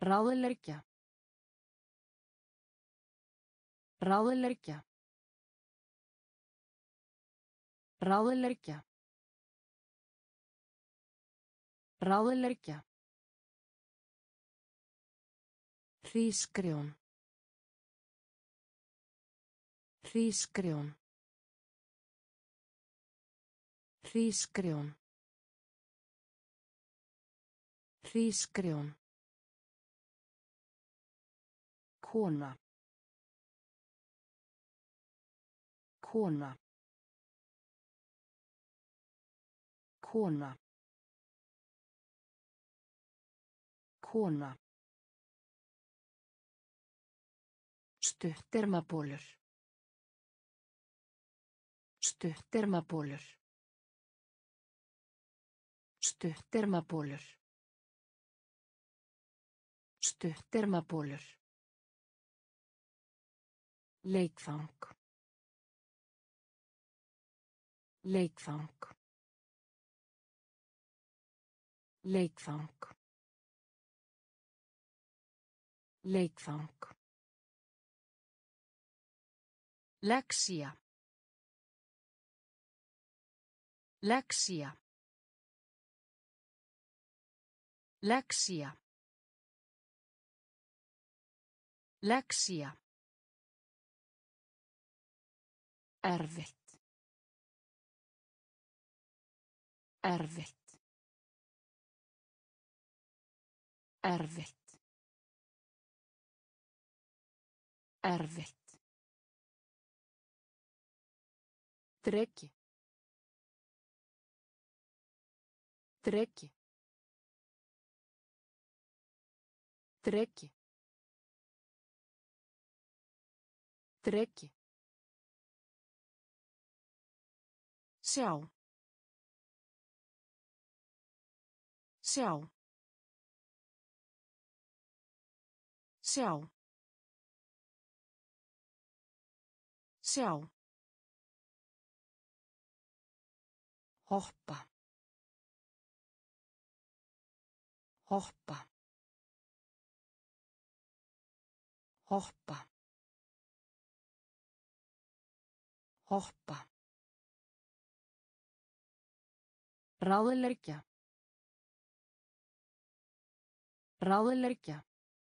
Ráðleggja. Ráðleggja. Ráðleggja. Ráðleggja. Hrísgrjón. Hrísgrjón. Hrísgrjón. Hrísgrjón. Kona. Kona. Kona. Kona. Stuttermabólur. Stuttermabólur. Stuttermabólur. Stuttermabólur. Leikfang. Leikfang. Leikfang. Leikfang. Lexía. Lexía. Lexía. Lexía. Erfitt. Erfitt. Erfitt. Erfitt. Dreki. Dreki. Dreki. Dreki. Sjá. Sjá. Sjá. Sjá. Hoppa. Hoppa. Hoppa. Hoppa. Ráðleggja. Ráðleggja.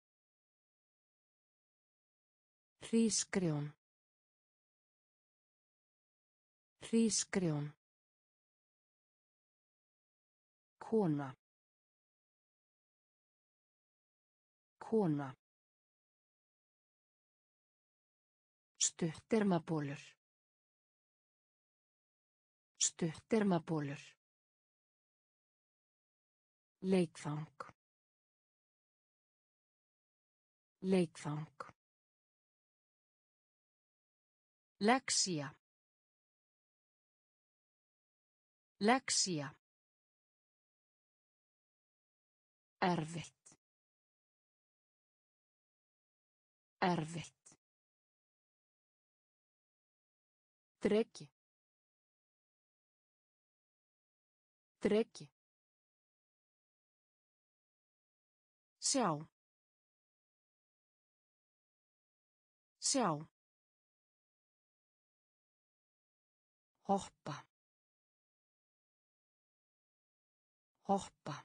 Hrísgrjón. Hrísgrjón. Kona. Kona. Stuttermabólur. Stuttermabólur. Leikfang. Leikfang. Lexía. Lexía. Erfitt. Erfitt. Dreki. Dreki. Sjá. Sjá. Hoppa. Hoppa.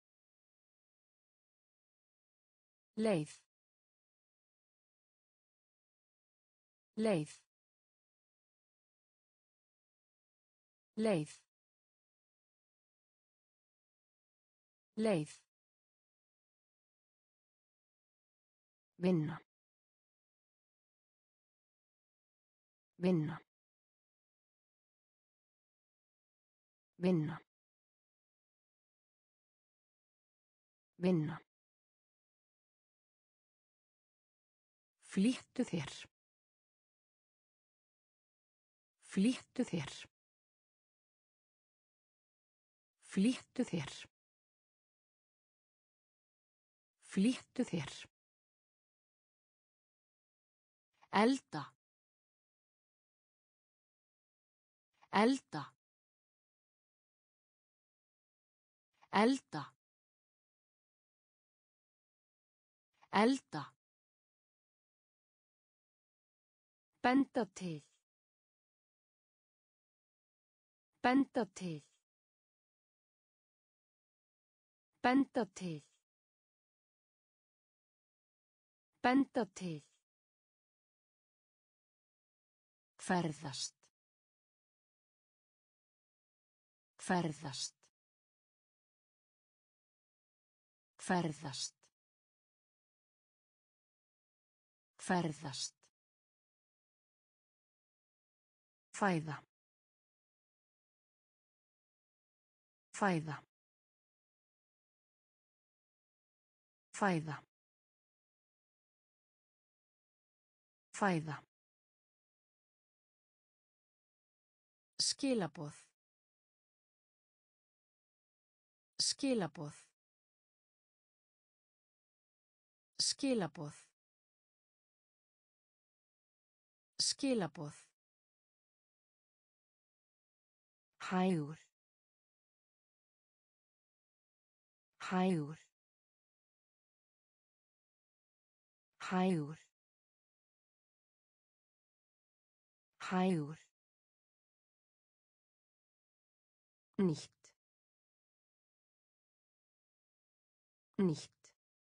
Leið. Leið. Leið. Leið. Vinna. Vinna. Vinna. Vinna. Flýttu þér. Flýttu þér. Flýttu þér. Flýttu þér. Elda. Elda. Elda. Elda. Benda til. Benda til. Benda til. Benda til. Ferðast. Ferðast. Ferðast. Ferðast. Fæða. Fæða. Fæða. Fæða. Skilaboð. Skilaboð. Skilaboð. Skilaboð. Hægur. Hægur. Hægur. Hægur. Nicht. Nicht.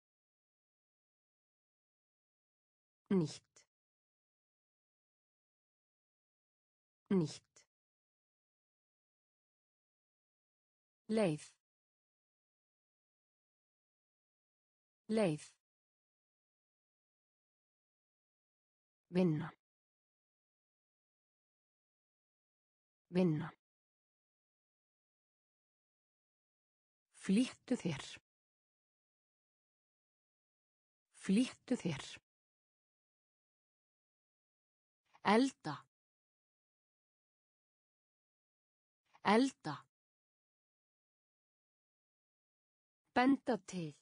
Nicht. Nicht. Leið. Leið. Vinna. Vinna. Flýttu þér. Flýttu þér. Elda. Elda. Benda til.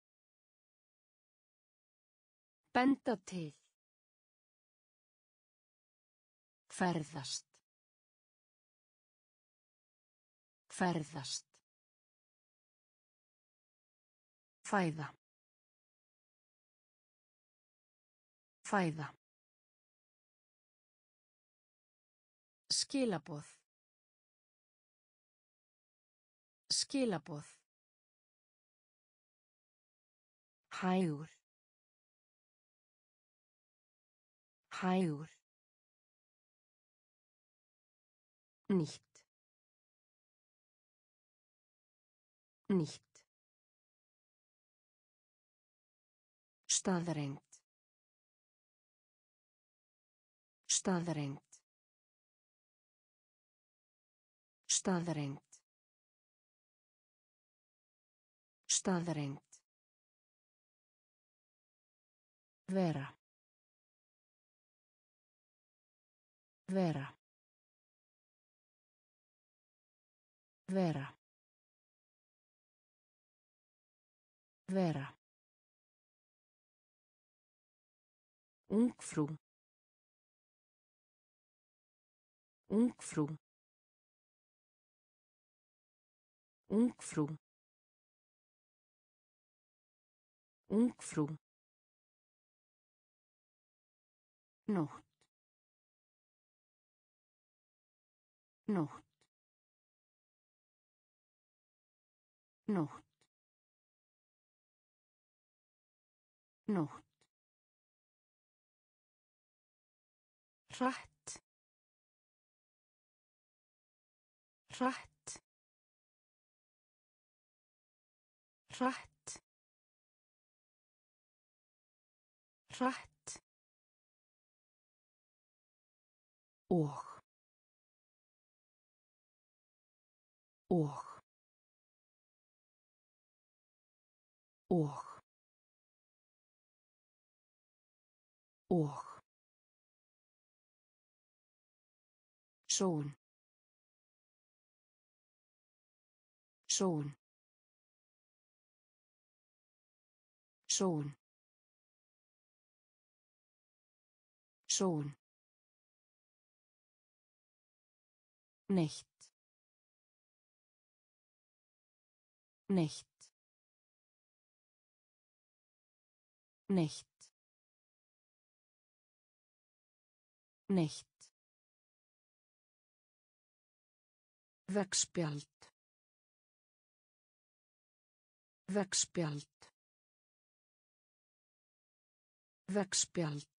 Benda til. Ferðast. Ferðast. Fæða. Fæða. Skilaboð. Skilaboð. Hægur. Hægur. Nicht. Nicht. Staðreynd. Staðreynd. Staðreynd. Staðreynd. Vera. Vera. Vera. Vera. Ungfrú. Ungfrú. Ungfrú. Ungfrú. Nótt. Nótt. Nótt. Nótt. Hratt. Hratt. Hratt. Hratt. Og. Og. Og. Og. Sól. Sól. Sól. Sól. Nicht. Nicht. Nicht. Nicht. Vegspjald. Vegspjald. Vegspjald.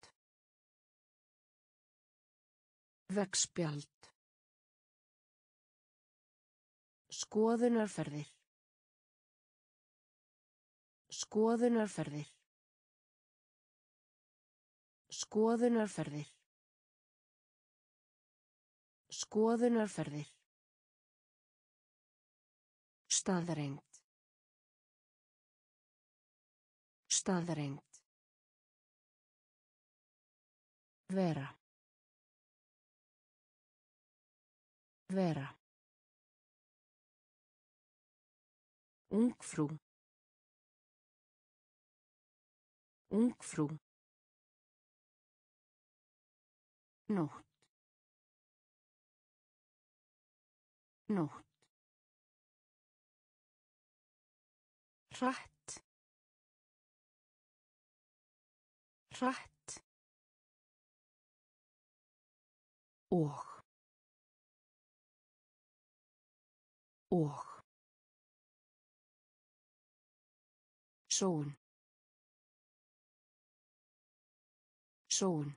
Vegspjald. Skoðunarferðir. Skoðunarferðir. Skoðunarferðir. Skoðunarferðir. Staðreynd. Staðreynd. Vera. Vera. Ungfrú. Ungfrú. Nótt. Nótt. Hratt. Hratt. Og. Og. Sól. Sól.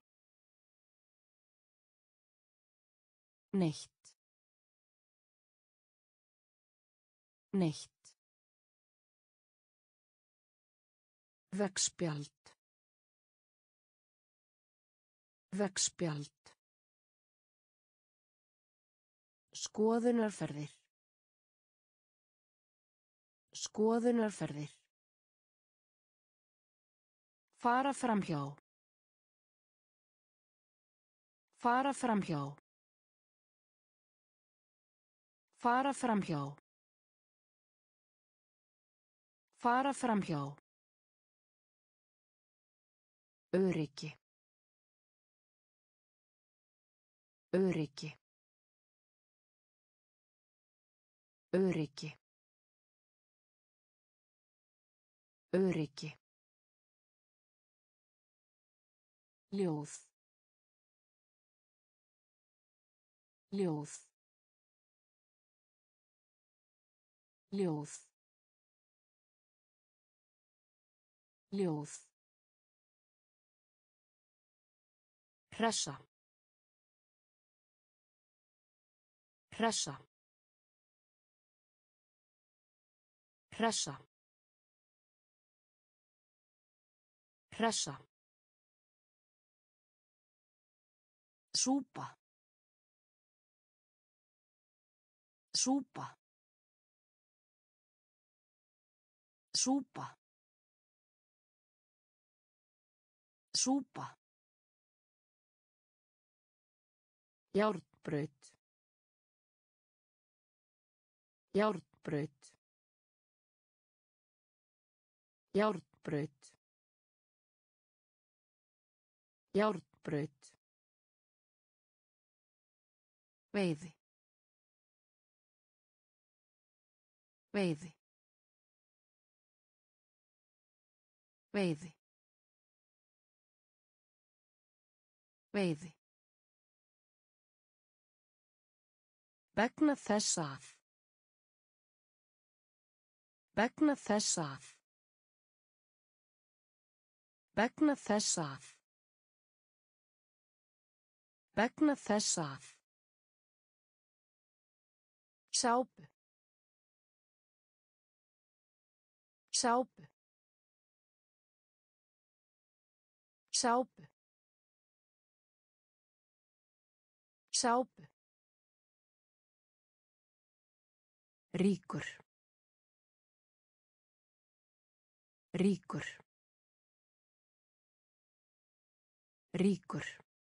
Nicht. Nicht. Vegspjald. Vegspjald. Skoðunarferðir. Skoðunarferðir. Fara framhjá. Fara framhjá. Fara framhjá. Fara framhjá. Öryggi. Öryggi. Öryggi. Öryggi. Ljóð. Ljóð. Ljóð. Ljóð. Hressa. Hressa. Hressa. Hressa. Súpa. Súpa. Súpa. Súpa. Járnbraut. Járnbraut. Járnbraut. Járnbraut. Veiði. Veiði. Veiði. Veiði. Vegna þess að. Vegna þess að. Vegna þess að. Vegna þess að. Sápu. Sápu. Sápu. Sápu. Ríkur. Ríkur. Ríkur.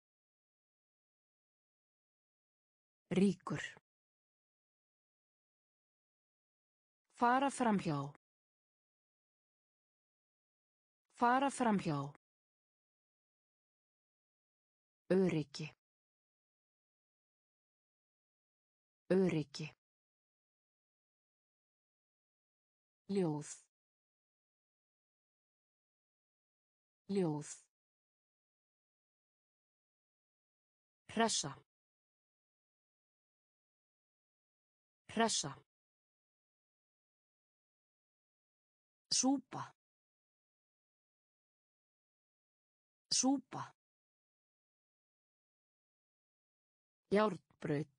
Ríkur. Fara framhjá. Fara framhjá. Öryggi. Öryggi. Ljóð. Ljóð. Hressa. Hressa. Súpa. Súpa. Járnbraut.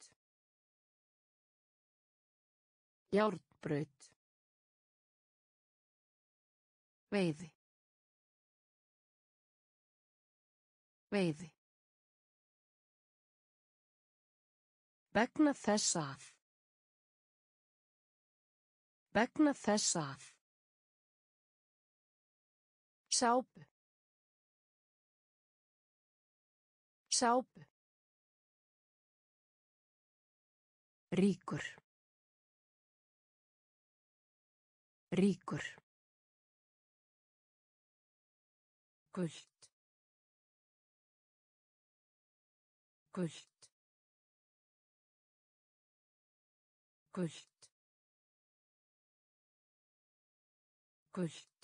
Járnbraut. Veiði. Veiði. Vegna þess að. Vegna þess að. Sápu. Sápu. Ríkur. Ríkur. Gult. Gult. Gult. Gult.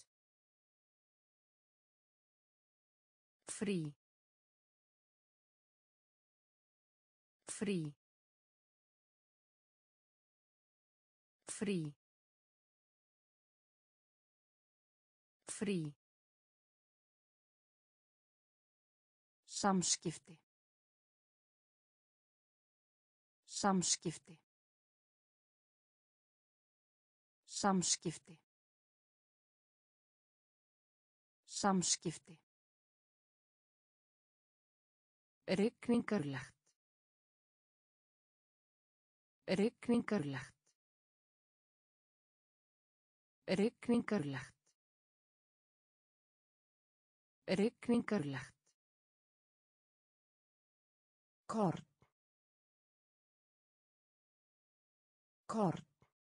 Frí. Frí. Frí. Frí. Samskipti. Samskipti. Samskipti. Samskipti. Rigningarlegt. Rigningarlegt. Rigningarlegt. Rigningarlegt. Korn. Korn.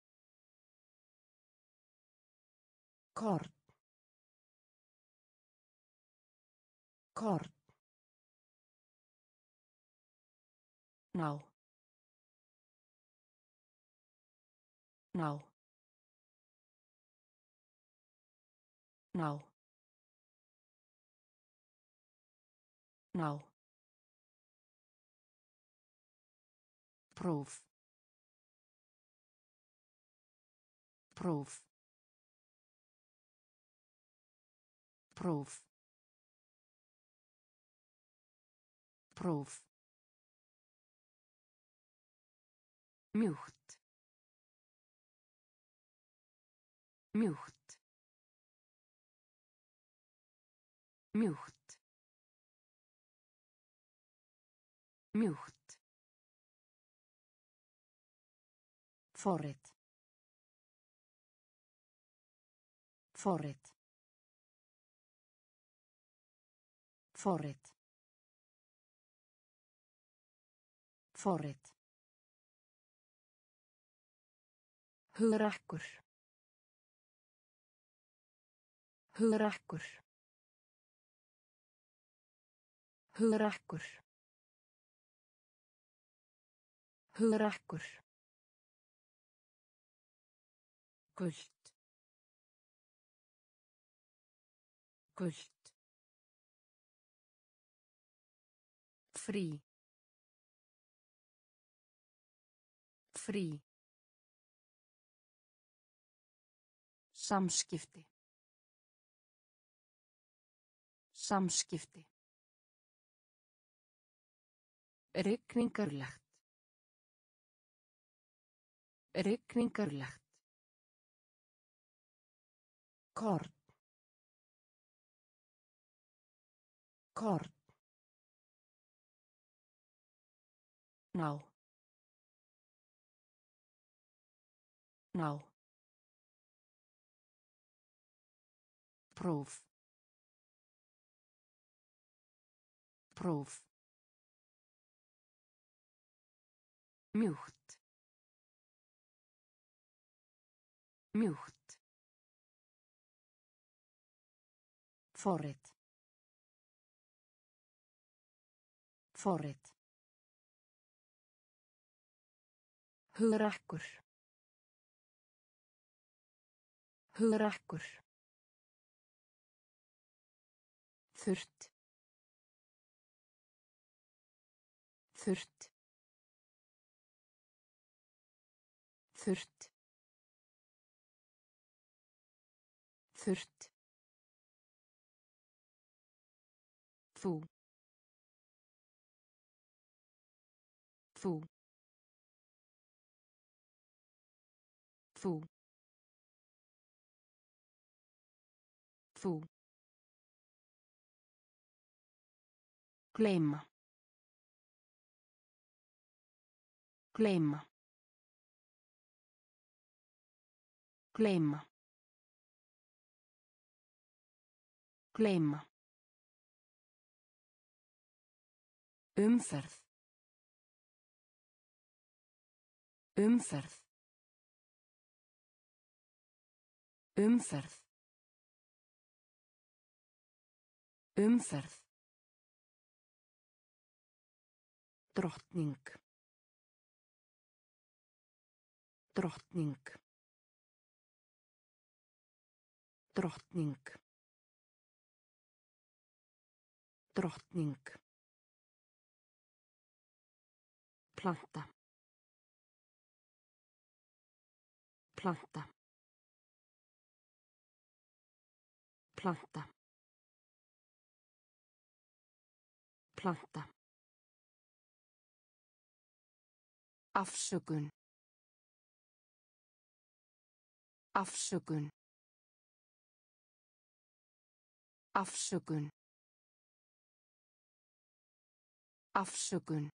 Korn. Korn. Ná. Ná. Ná. Ná. Próf. Próf. Próf. Próf. Mjúkt. Mjúkt. Mjúkt. Mjúkt. Forrit. Forrit. Forrit. Forrit. Hugrakkur. Hugrakkur. Hugrakkur. Hugrakkur. Gult. Gult. Frí. Frí. Samskipti. Samskipti. Rigningarlegt. Rigningarlegt. Korn. Korn. Ná. Ná. Próf. Próf. Mjúkt. Mjúkt. Forrit. Forrit. Hugrakkur. Hugrakkur. Þurrt. Þurrt. Þurrt. Þurrt. Þú. Þú. Þú. Þú. Gleyma. Gleyma. Gleyma. Gleyma. Umferð. Umferð. Umferð. Umferð. Drottning. Drottning. Drottning. Drottning. Planta. Planta. Planta. Planta. Afsökun. Afsökun. Afsökun. Afsökun.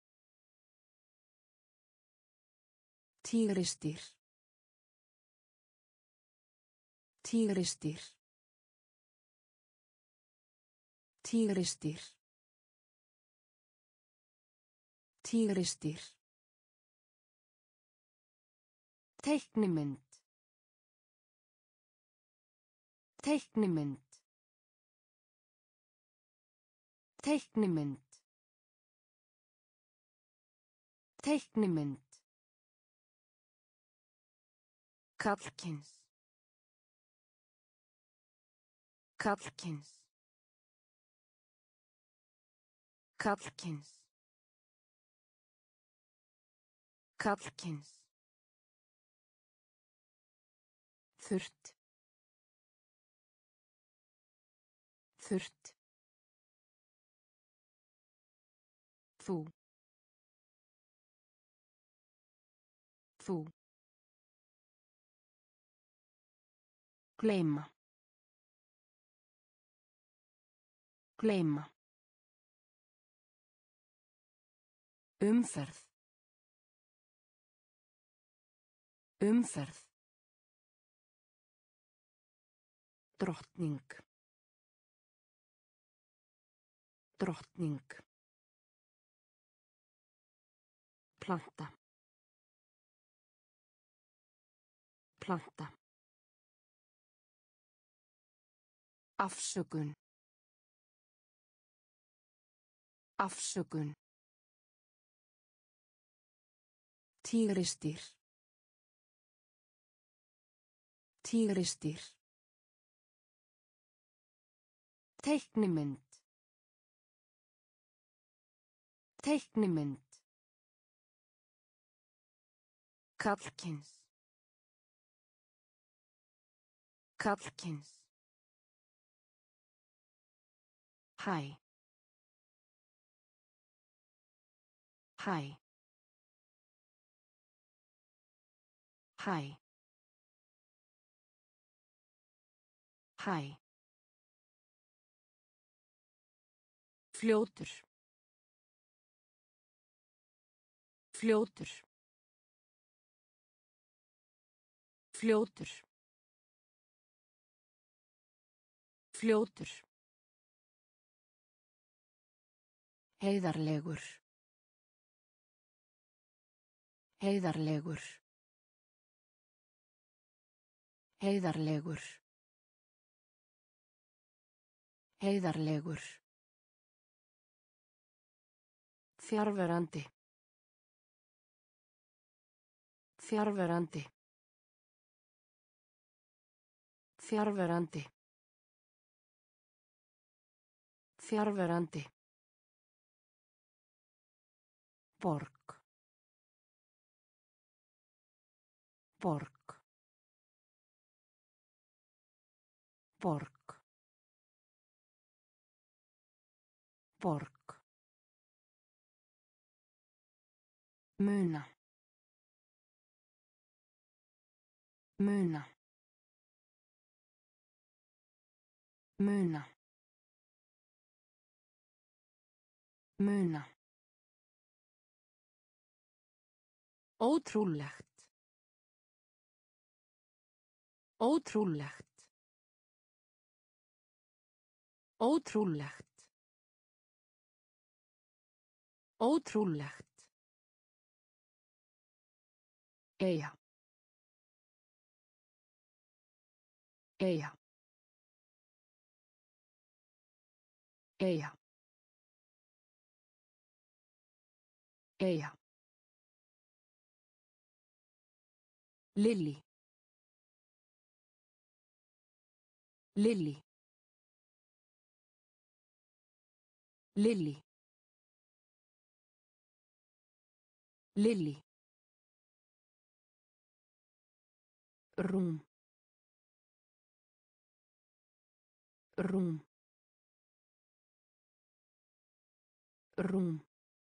Tígrisdýr. Tígrisdýr. Tígrisdýr. Tígrisdýr. Teiknimynd. Teiknimynd. Teiknimynd. Teiknimynd. Karlkyns. Karlkyns. Karlkyns. Karlkyns. Þurrt. Þurrt. Þú. Þú. Gleyma. Gleyma. Umferð. Umferð. Drottning. Drottning. Planta. Planta. Afsökun. Afsökun. Tígrisdýr. Tígrisdýr. Teiknimynd. Teiknimynd. Karlkyns. Karlkyns. Hæ. Hæ. Hæ. Hæ. Fljótur. Fljótur. Fljótur. Fljótur. Heiðarlegur. Heiðarlegur. Heiðarlegur. Heiðarlegur. Fjarverandi. Fjarverandi. Fjarverandi. Fjarverandi. Borg. Borg. Borg. Borg. Muna. Muna. Muna. Muna. Ótrúlegt. Ótrúlegt. Ótrúlegt. Ótrúlegt. Eyja. Eyja. Eyja. Eyja. Lily. Lily. Lily. Lily. Rúm. Rúm. Rúm.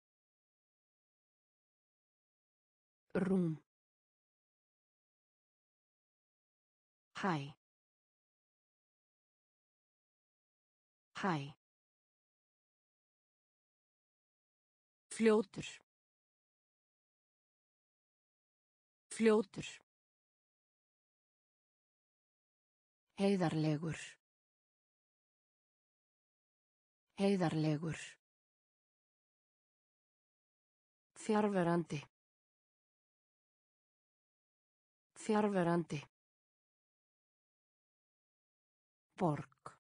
Rúm. Hæ. Hæ. Fljótur. Fljótur. Heiðarlegur. Heiðarlegur. Fjarverandi. Fjarverandi. Borg.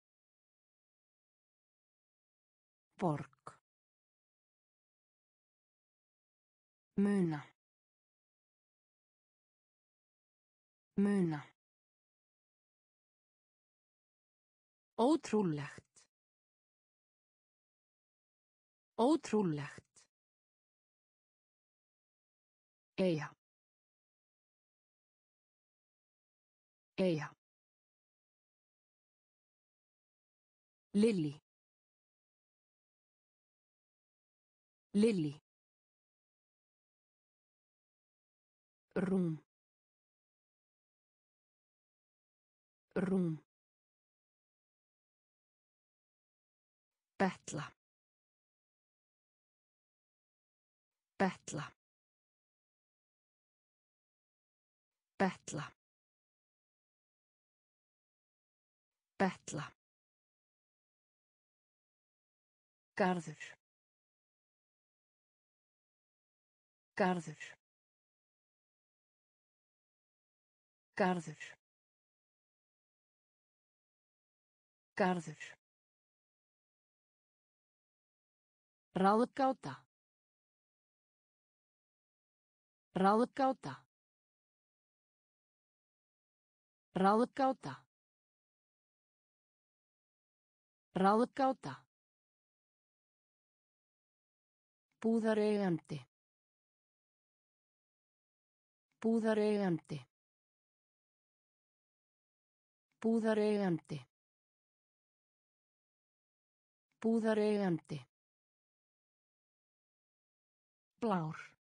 Borg. Muna. Muna. Ótrúlegt. Ótrúlegt. Eyja. Eyja. Lily. Lily. Rúm. Rúm. Betla. Betla. Betla. Betla. Garður. Garður. Garður. Garður. Ráðgáta. Ráðgáta. Ráðgáta. Ráðgáta. Búðareigandi. Búðareigandi. Búðareigandi. Búðareigandi. Blár.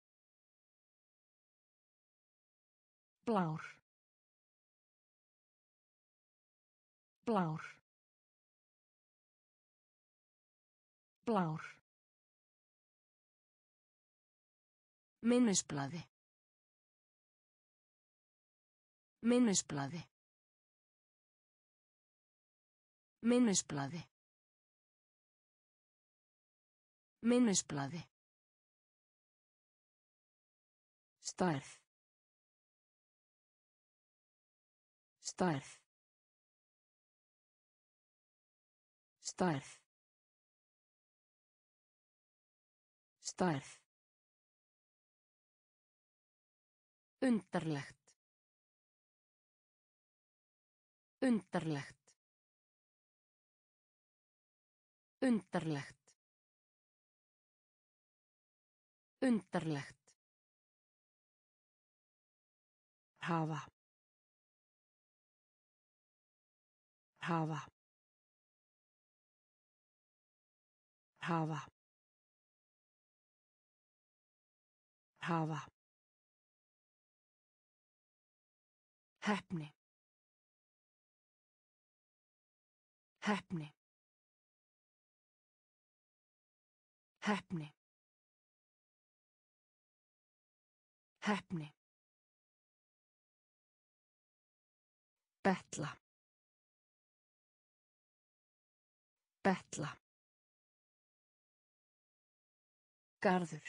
Blár. Blár. Blár. Minnisblaði. Minnisblaði. Minnisblaði. Minnisblaði. Stærð. Stærð. Stærð. Stærð. Undarlegt. Undarlegt. Undarlegt. Undarlegt. Hafa. Hafa. Hafa. Hafa. Heppni. Heppni. Heppni. Heppni. Betla. Betla. Garður.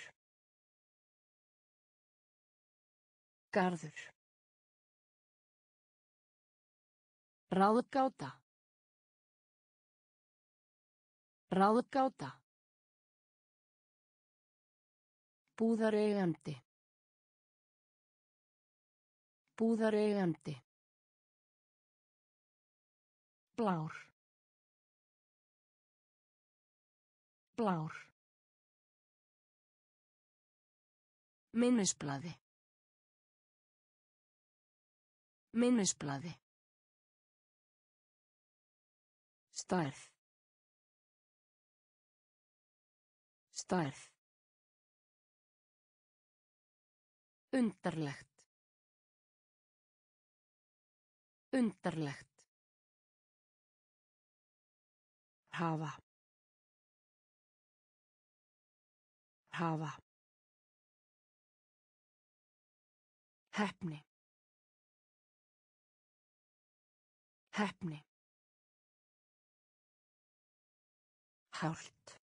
Garður. Ráðgáta. Ráðgáta. Búðareigandi. Búðareigandi. Blár. Blár. Minnisblaði. Minnisblaði. Stærð. Stærð. Undarlegt. Undarlegt. Hafa. Hafa. Heppni. Heppni. Hált.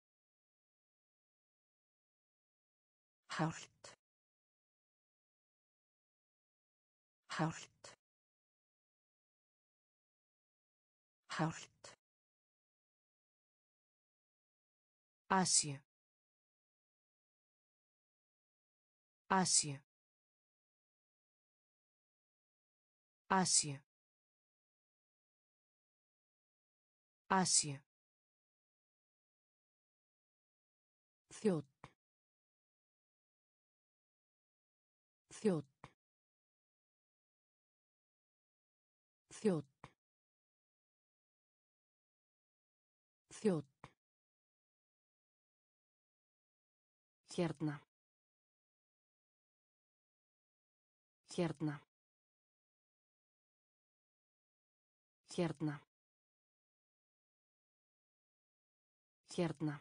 Hált. Hált. Hált. Asju. Asju. Asju. Asju. Þjónn. Þjónn. Þjónn. Þjónn. Hérna. Hérna. Hérna. Hérna.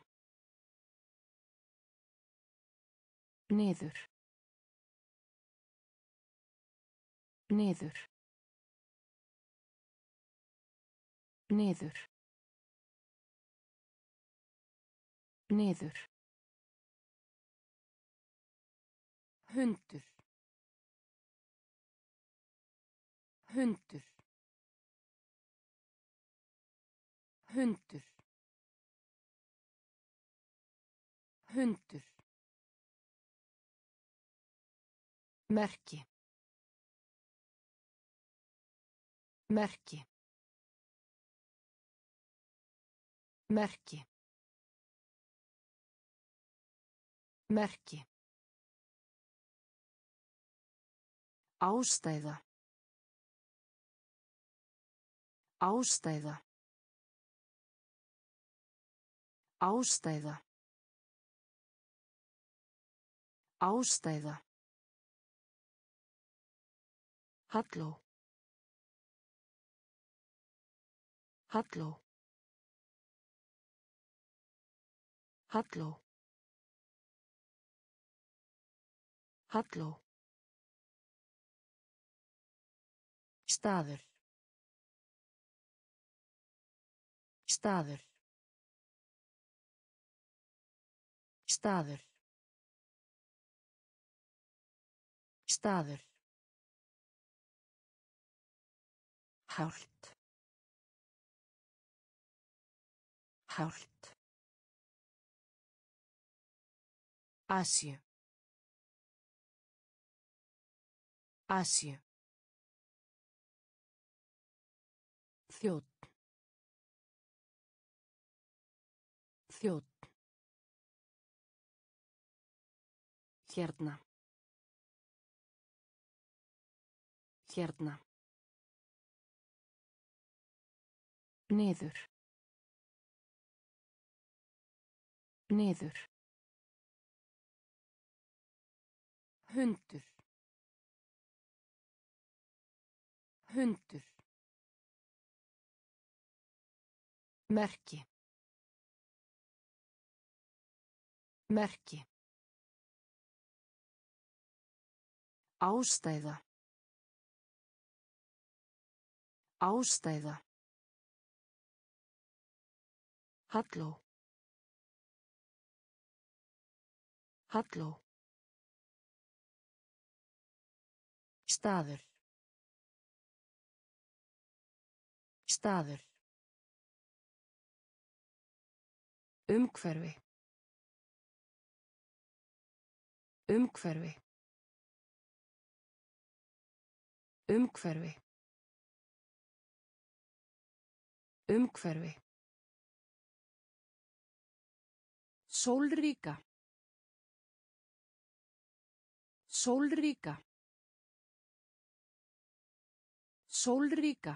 Niður. Niður. Niður. Niður. Hundur. Hundur. Hundur. Hundur. Merki. Merki. Merki. Merki. Ástæða. Ástæða. Ástæða. Ástæða. Halló. Halló. Halló. Halló. Staður. Staður. Staður. Staður. Hált. Hált. Asju. Asju. Þjónn. Þjónn. Hérna. Hérna. Niður. Niður. Hundur. Hundur. Merki. Merki. Ástæða. Ástæða. Halló. Halló. Staður. Staður. Umhverfi. Umhverfi. Umhverfi. Umhverfi. Sólríka. Sólríka. Sólríka.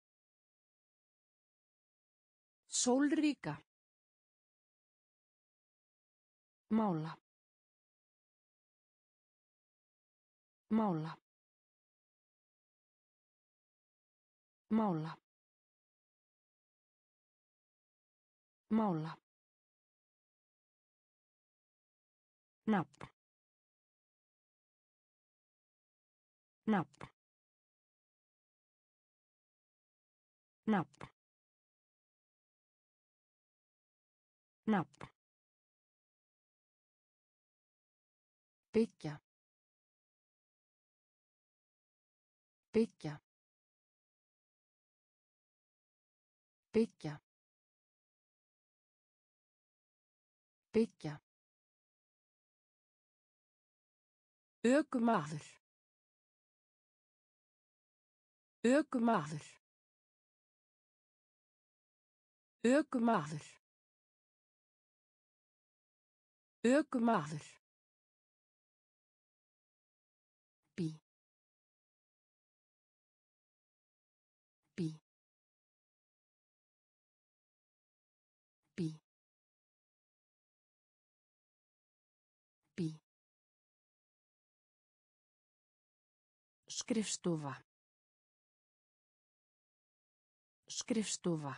Sólríka. Mála. Mála. Mála. Mála. Nafn. Nafn. Nafn. Nafn. Byggja. Byggja. Byggja. Byggja. Ökumaður. Ökumaður. Ökumaður. Ökumaður. Bí. Bí. Bí. Bí. Skrifstofa. Skrifstofa.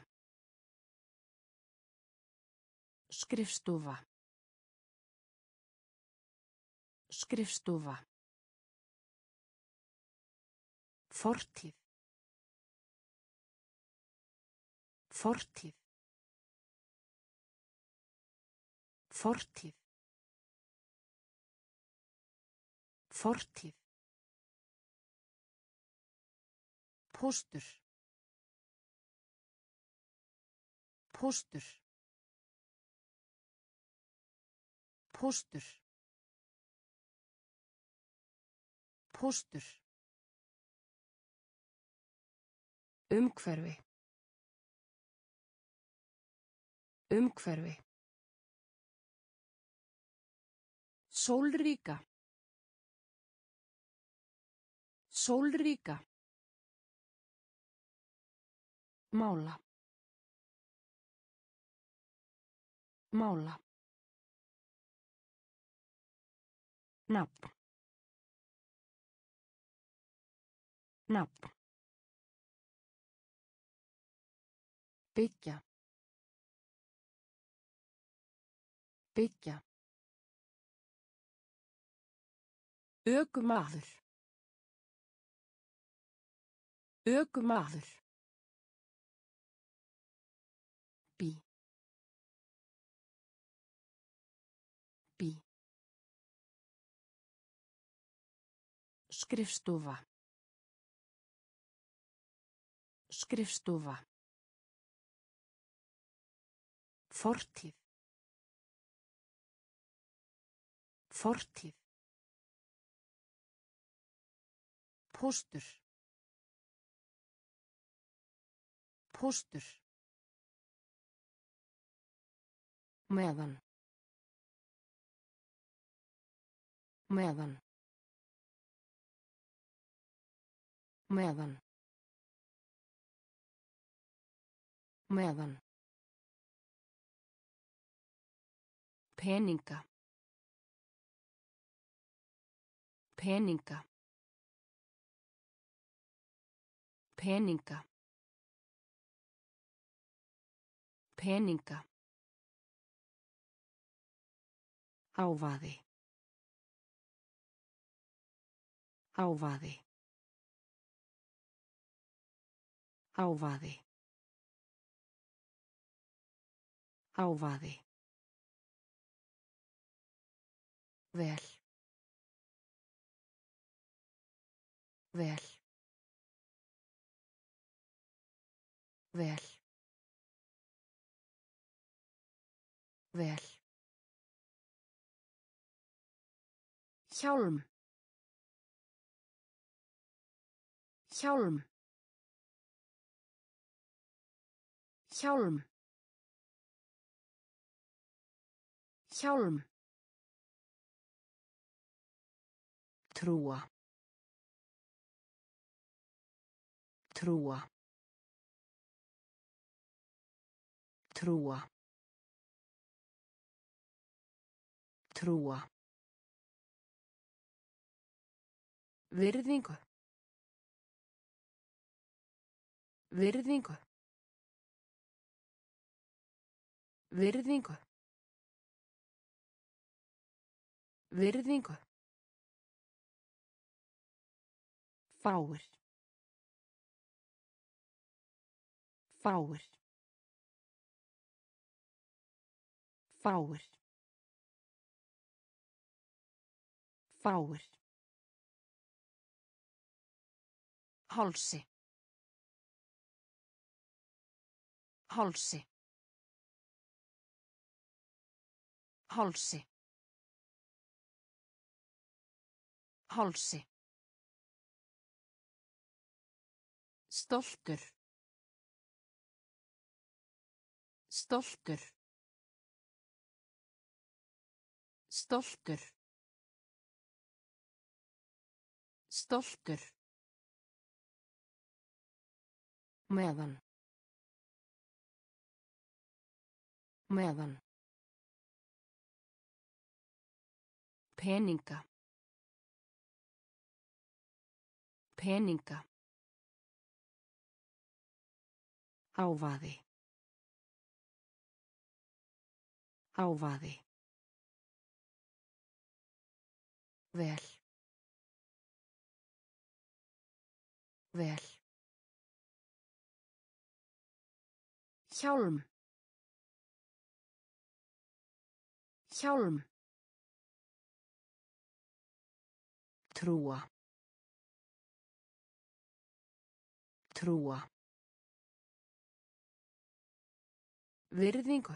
Skrifstofa. Skrifstofa. Fortíð. Fortíð. Fortíð. Fortíð. Póstur. Póstur. Póstur. Póstur. Umhverfi. Umhverfi. Sólríka. Sólríka. Mála. Mála. Nafn. Nafn. Byggja. Byggja. Ökumaður. Ökumaður. Bí. Bí. Skrifstofa. Skrifstofa. Fortíð. Fortíð. Póstur. Póstur. meðan meðan meðan meðan peninga peninga peninga peninga hávaði hávaði hávaði hávaði vel vel vel vel hjálm hjálm hjálm hjálm trúa trúa trúa trúa virðingu virðingu virðingu virðingu fáir fáir fáir fáir hálsi hálsi hálsi hálsi stoltur stoltur stoltur stoltur meðan meðan peninga peninga hávaði hávaði vel vel hjálm hjálm trúa trúa virðingu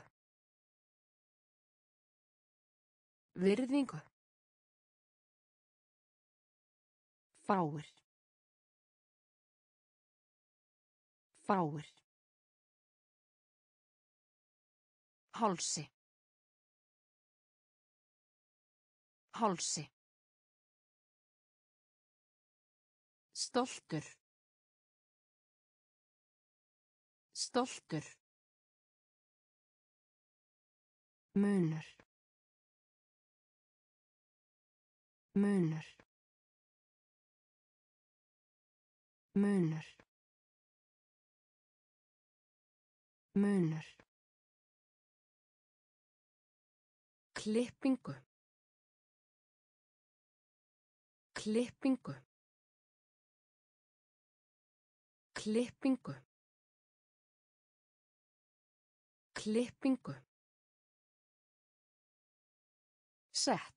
virðingu fáir fáir hálsi hálsi stoltur stoltur munur munur munur munur klippingu klippingu klippingu klippingu sett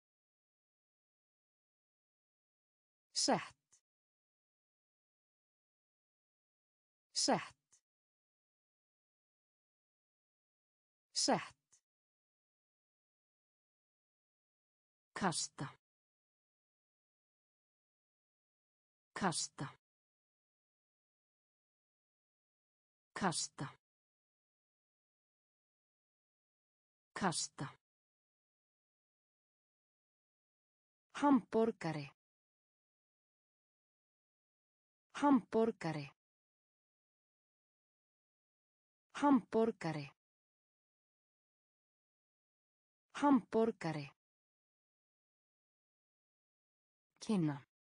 sett sett sett kasta kasta kasta Kasta. Hamborgari. Hamborgari. Hamborgari. Hamborgari. Kynna.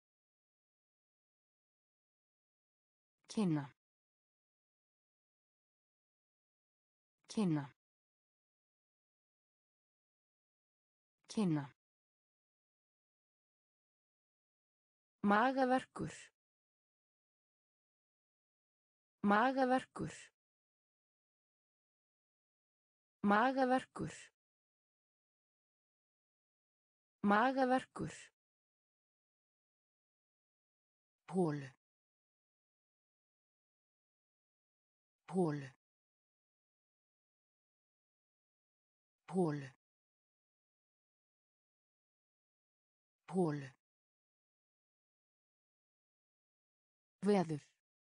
Kynna. Kynna. Kynna. Magaverkur. Magaverkur. Magaverkur. Magaverkur. Holu. Holu. Holu. Holu. Veður.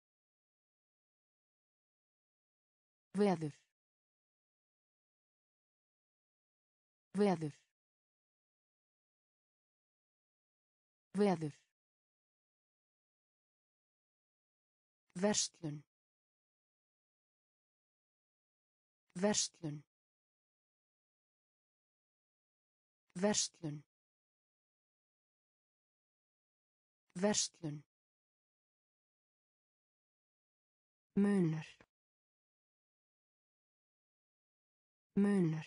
Veður. Veður. Veður. Verslun. Verslun. Verslun. Verslun. Munur. Munur.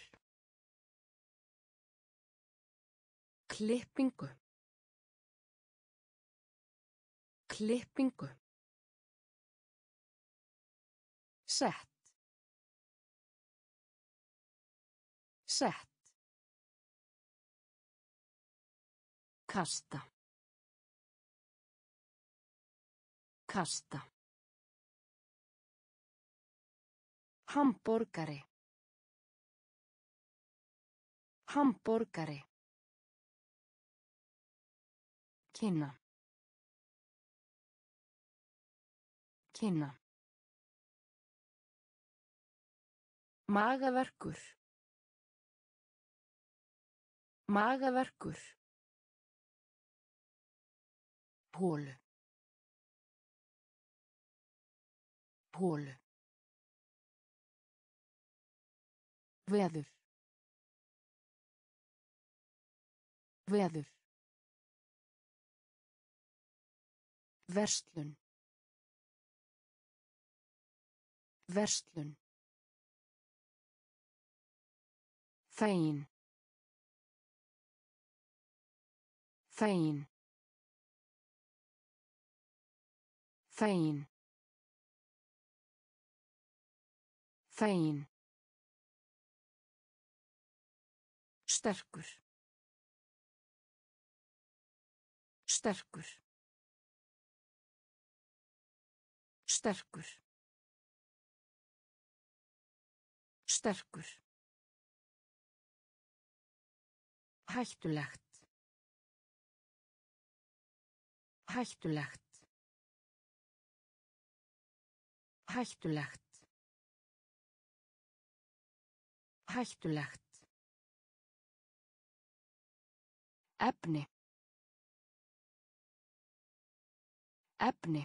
Klippingu. Klippingu. Sett. Sett. Kasta. Kasta. Hamborgari. Hamborgari. Kynna. Kynna. Magaverkur. Magaverkur. Holu. Holu. Veður. Veður. Verslun. Verslun. Fegin. Fegin. Fegin. Fegin. Sterkur. Sterkur. Sterkur. Sterkur. Hættulegt. Hættulegt. Hættulegt. Hættulegt. Efni. Efni.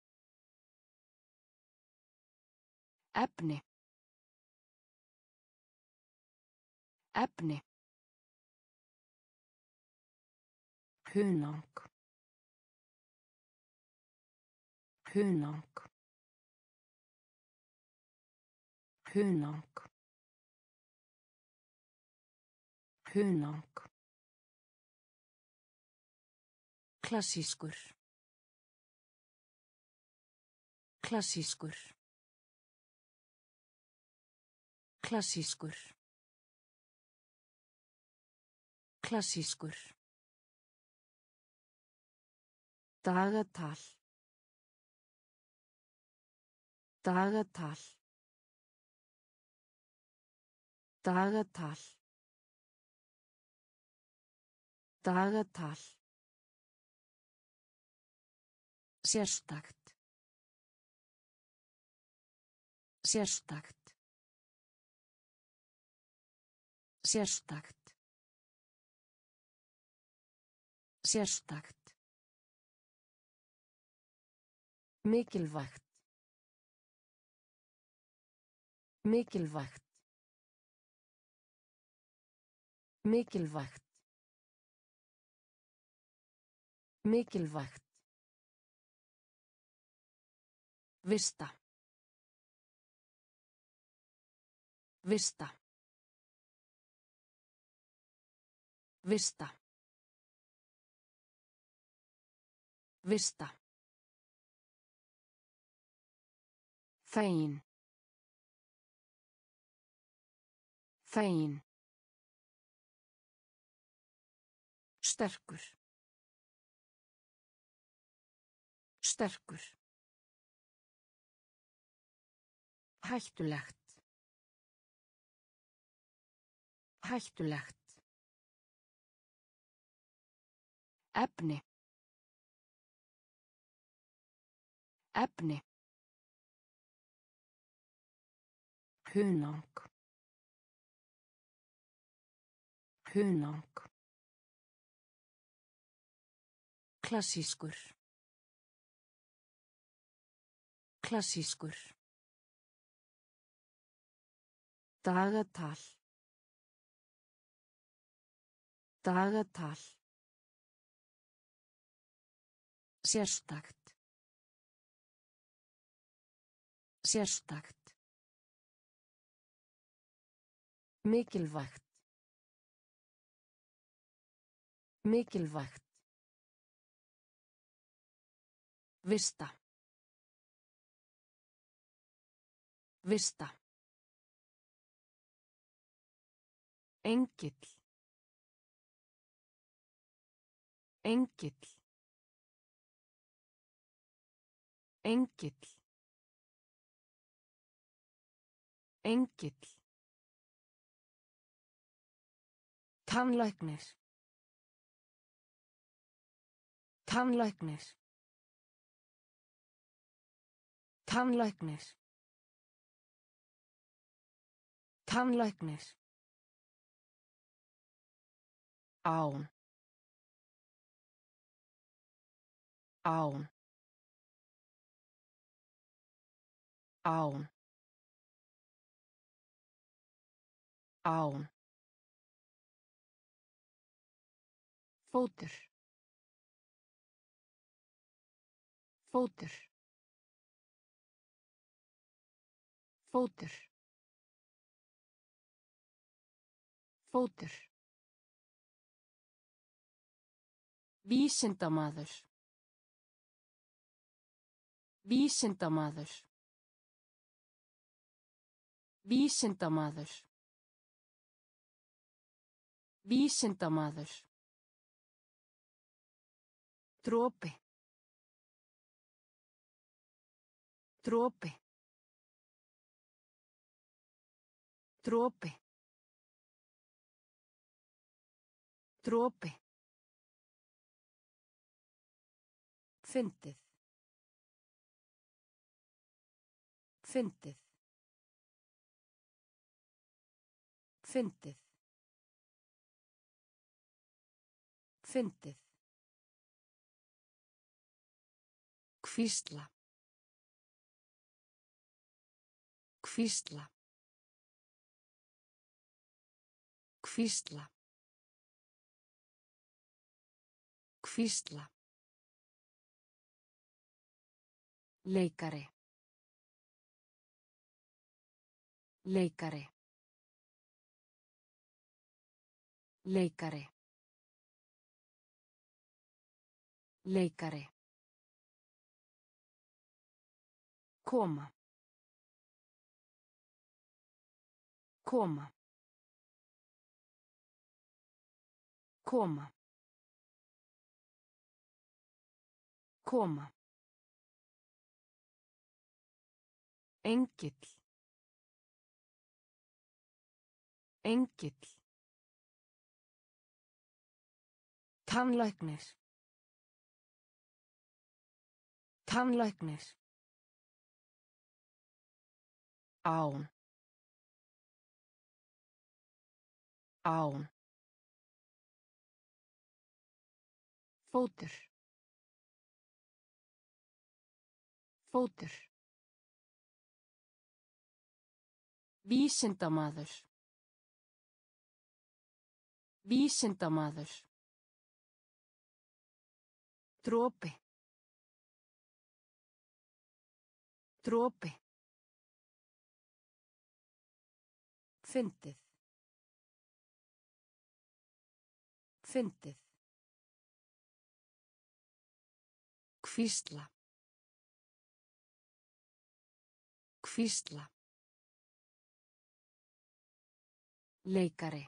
Efni. Efni. Hunang. Hunang. Hunang. Hunang. Klassískur. Klassískur. Klassískur. Klassískur. Dagatal. Dagatal. Dagatal. Dagatal. Sérstakt. Sérstakt. Sérstakt. Sérstakt. Mikilvægt. Mikilvægt. Mikilvægt. Mikilvægt. Vista. Vista. Vista. Vista. Fegin. Fegin. Sterkur. Sterkur. Hættulegt. Hættulegt. Efni. Efni. Hunang. Hunang. Klassískur. Klassískur. Dagatal. Dagatal. Sérstakt. Sérstakt. Mikilvægt. Mikilvægt. Vista. Vista. Engill. Engill. Engill. Engill. Tannlæknir. Tannlæknir. Tannlæknir. Tannlæknir. Án. Án. Án. Án. Fótur. Fótur. Fótur. Fótur. Vísindamaður. Vísindamaður. Vísindamaður. Vísindamaður. Dropi. Dropi. Dropi. Dropi. Fyndið. Fyndið. Fyndið. Fyndið. Hvísla. Hvísla. Hvísla. Hvísla. Leikari. Leikari. Leikari. Leikari. Koma. Koma. Koma. Koma. Engill. Engill. Tannlæknir. Tannlæknir. Án. Án. Fótur. Fótur. Vísindamaður. Vísindamaður. Dropi. Dropi. Fyndið. Fyndið. Hvísla. Hvísla. Leikari.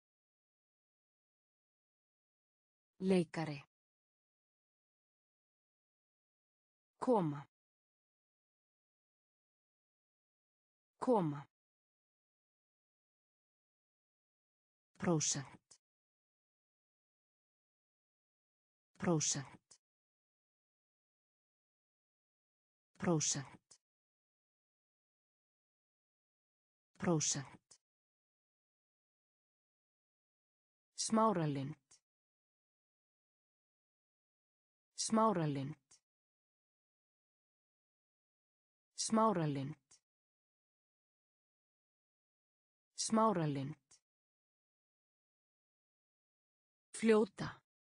Leikari. Koma. Koma. Prósent. Prósent. Prósent. Prósent. Smáralind. Smáralind. Smáralind. Smáralind. Fljóta.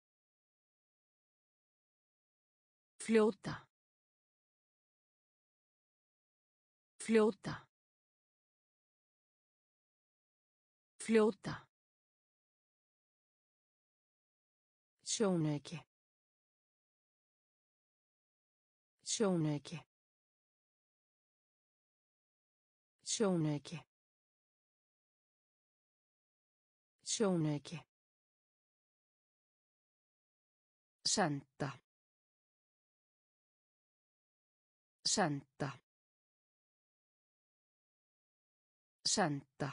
Fljóta. Fljóta. Fljóta. Sjónauki. Sjónauki. Sjónauki. Sjónauki. Senda. Senda. Senda.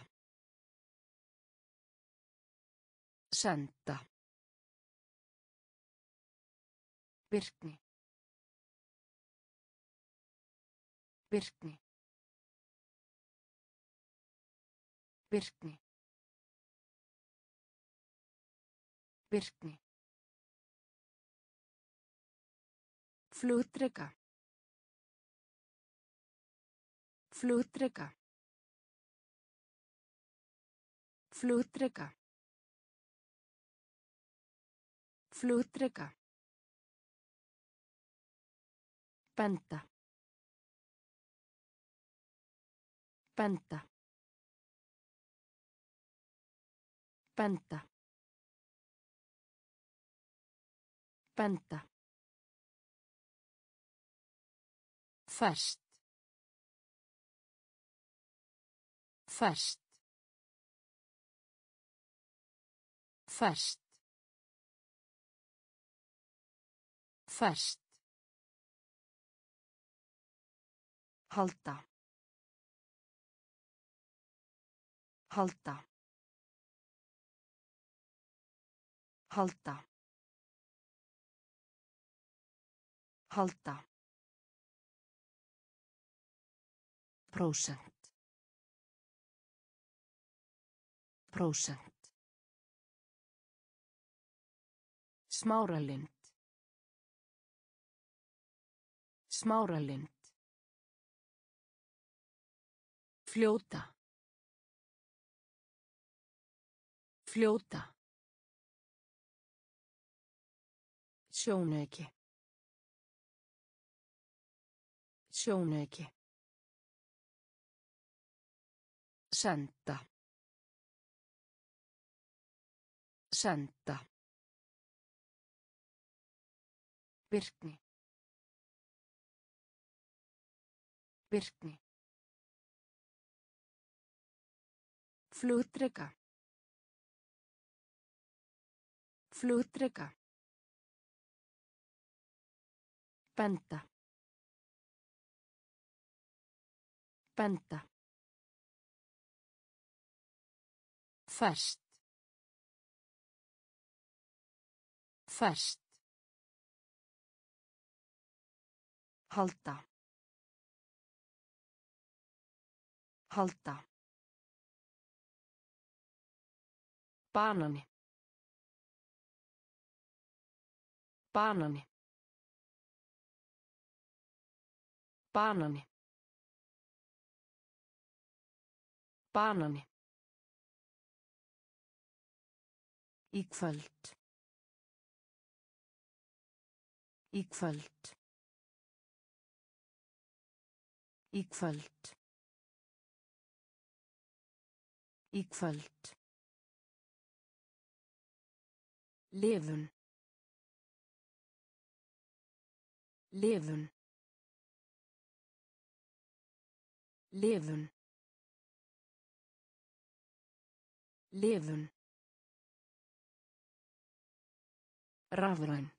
Senda. Virkni. Virkni. Virkni. Virkni. Flugdreka. Flugdreka. Flugdreka. Flugdreka. Benda. Benda. Benda. Benda. Ferskt. Ferskt. Ferskt. Ferskt. Halda. Halda. Halda. Halda. Prósent. Prósent. Smáralind. Smáralind. Fljóta. Fljóta. Sjónauki. Sjónauki. Senda. Senda. Virkni. Virkni. Flugdreka. Flugdreka. Benda. Benda. Ferskt. Ferskt. Halda. Halda. Banani. Banani. Banani. Banani. Í kvöld. Í kvöld. Í kvöld. Í kvöld. Lifun. Lifun. Lifun. Lifun. Rafræn.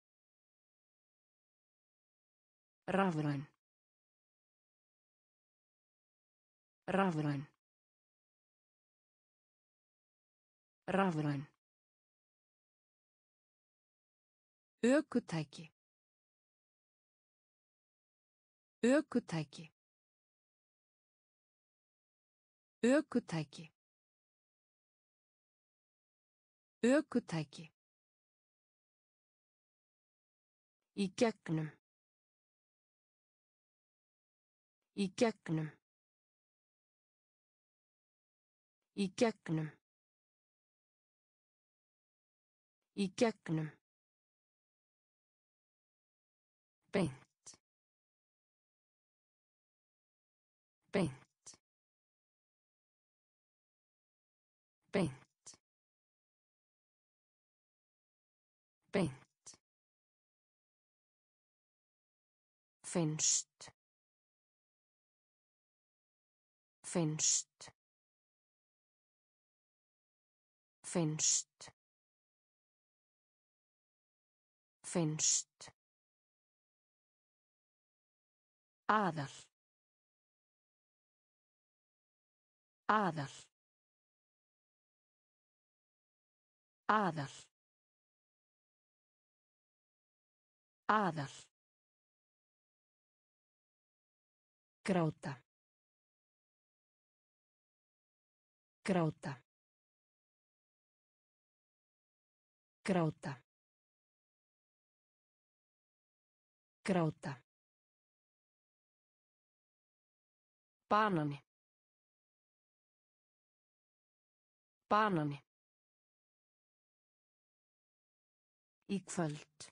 Rafræn. Rafræn. Rafræn. Ökutæki. Ökutæki. Ökutæki. Ökutæki. Í gegnum. Í gegnum. Í gegnum. Í gegnum. Beint. Beint. Beint. Beint. Finnst. Finnst. Finnst. Finnst. Aðal. Aðal. Aðal. Aðal. Gráta. Gráta. Gráta. Gráta. Banani. Banani. Í kvöld.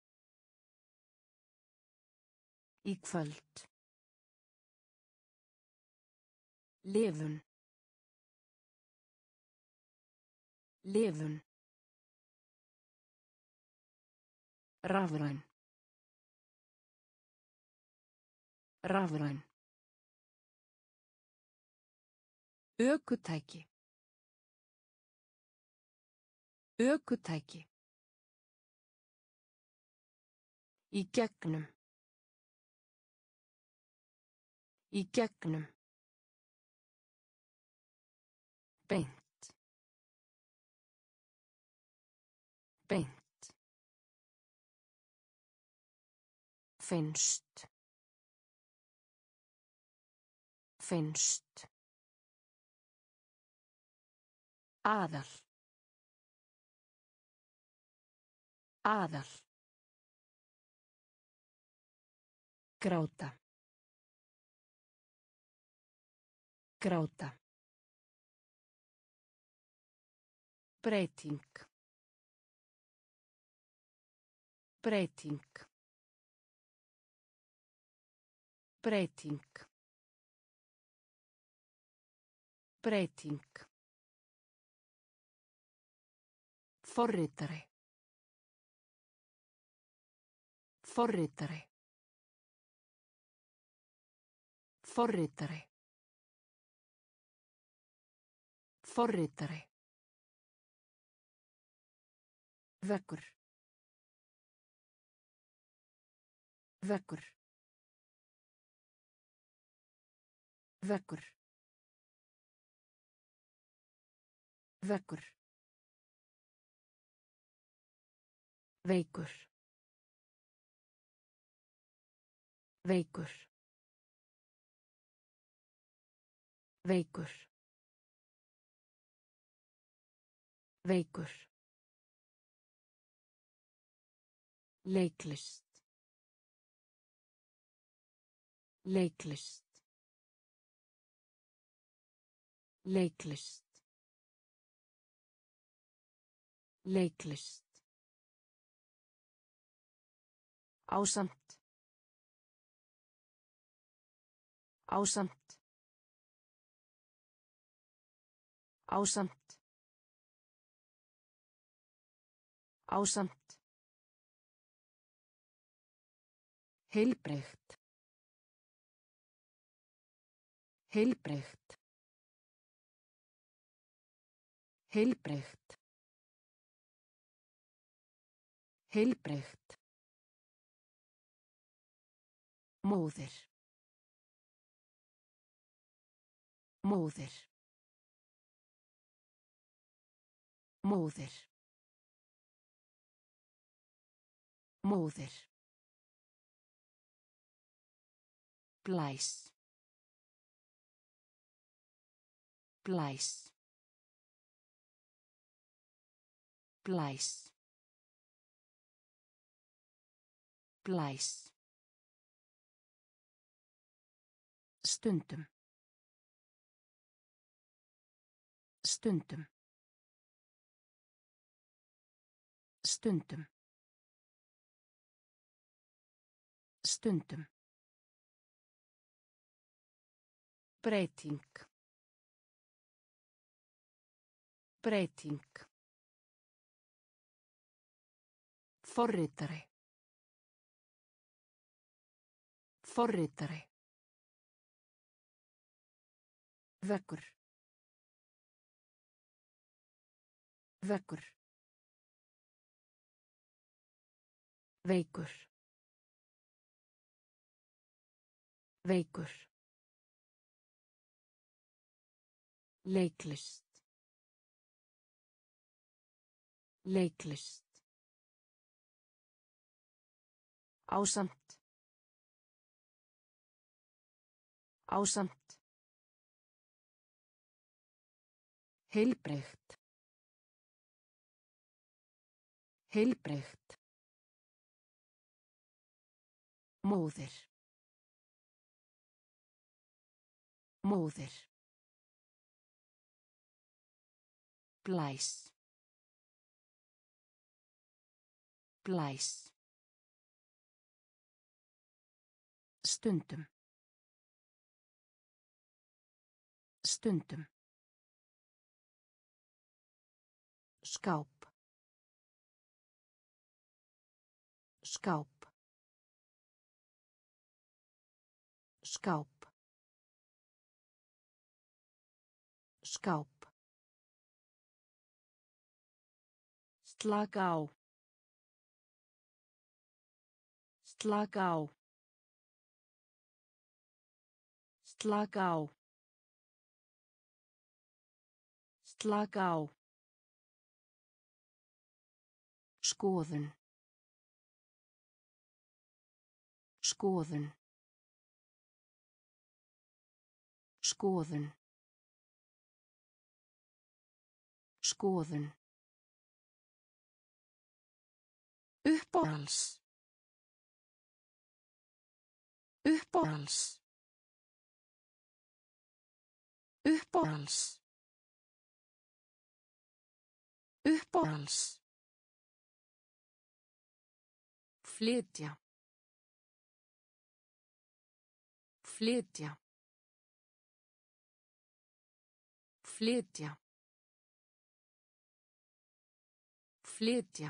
Í kvöld. Lifun. Lifun. Rafræn. Rafræn. Ökutæki. Ökutæki. Í gegnum. Í gegnum. Beint. Beint. Finnst. Finnst. Aðal. Aðal. Gráta. Gráta. Breyting. Breyting. Breyting. Breyting. Forritari. Forritari. Forritari. Forritari. Vekkur. Vekkur. Vekkur. Vekkur. Veikur. Veikur. Veikur. Veikur. Leiklist. Leiklist. Leiklist. Leiklist. Ásamt. Ásamt. Ásamt. Ásamt. Heilbrigt. Heilbrigt. Heilbrigt. Heilbrigt. Móðir. Móðir. Móðir. Móðir. Blæs. Blæs. Blæs. Blæs. Stundum. Stundum. Stundum. Stundum. Breyting. Breyting. Forritari. Forritari. Veggur. Veggur. Veikur. Veikur. Leiklist. Leiklist. Ásamt. Ásamt. Heilbrigt. Heilbrigt. Móðir. Móðir. Blæs. Blæs. Stundum. Stundum. Skáp. Skáp. Skáp. Skáp. Slaka á. Slaka á. Slaka á. Slaka á. Skoðun. Skoðun. Skoðun. Skoðun. Uppáhalds. Uppáhalds. Uppáhalds. Uppáhalds. Flytja. Flytja. Flytja. Flytja.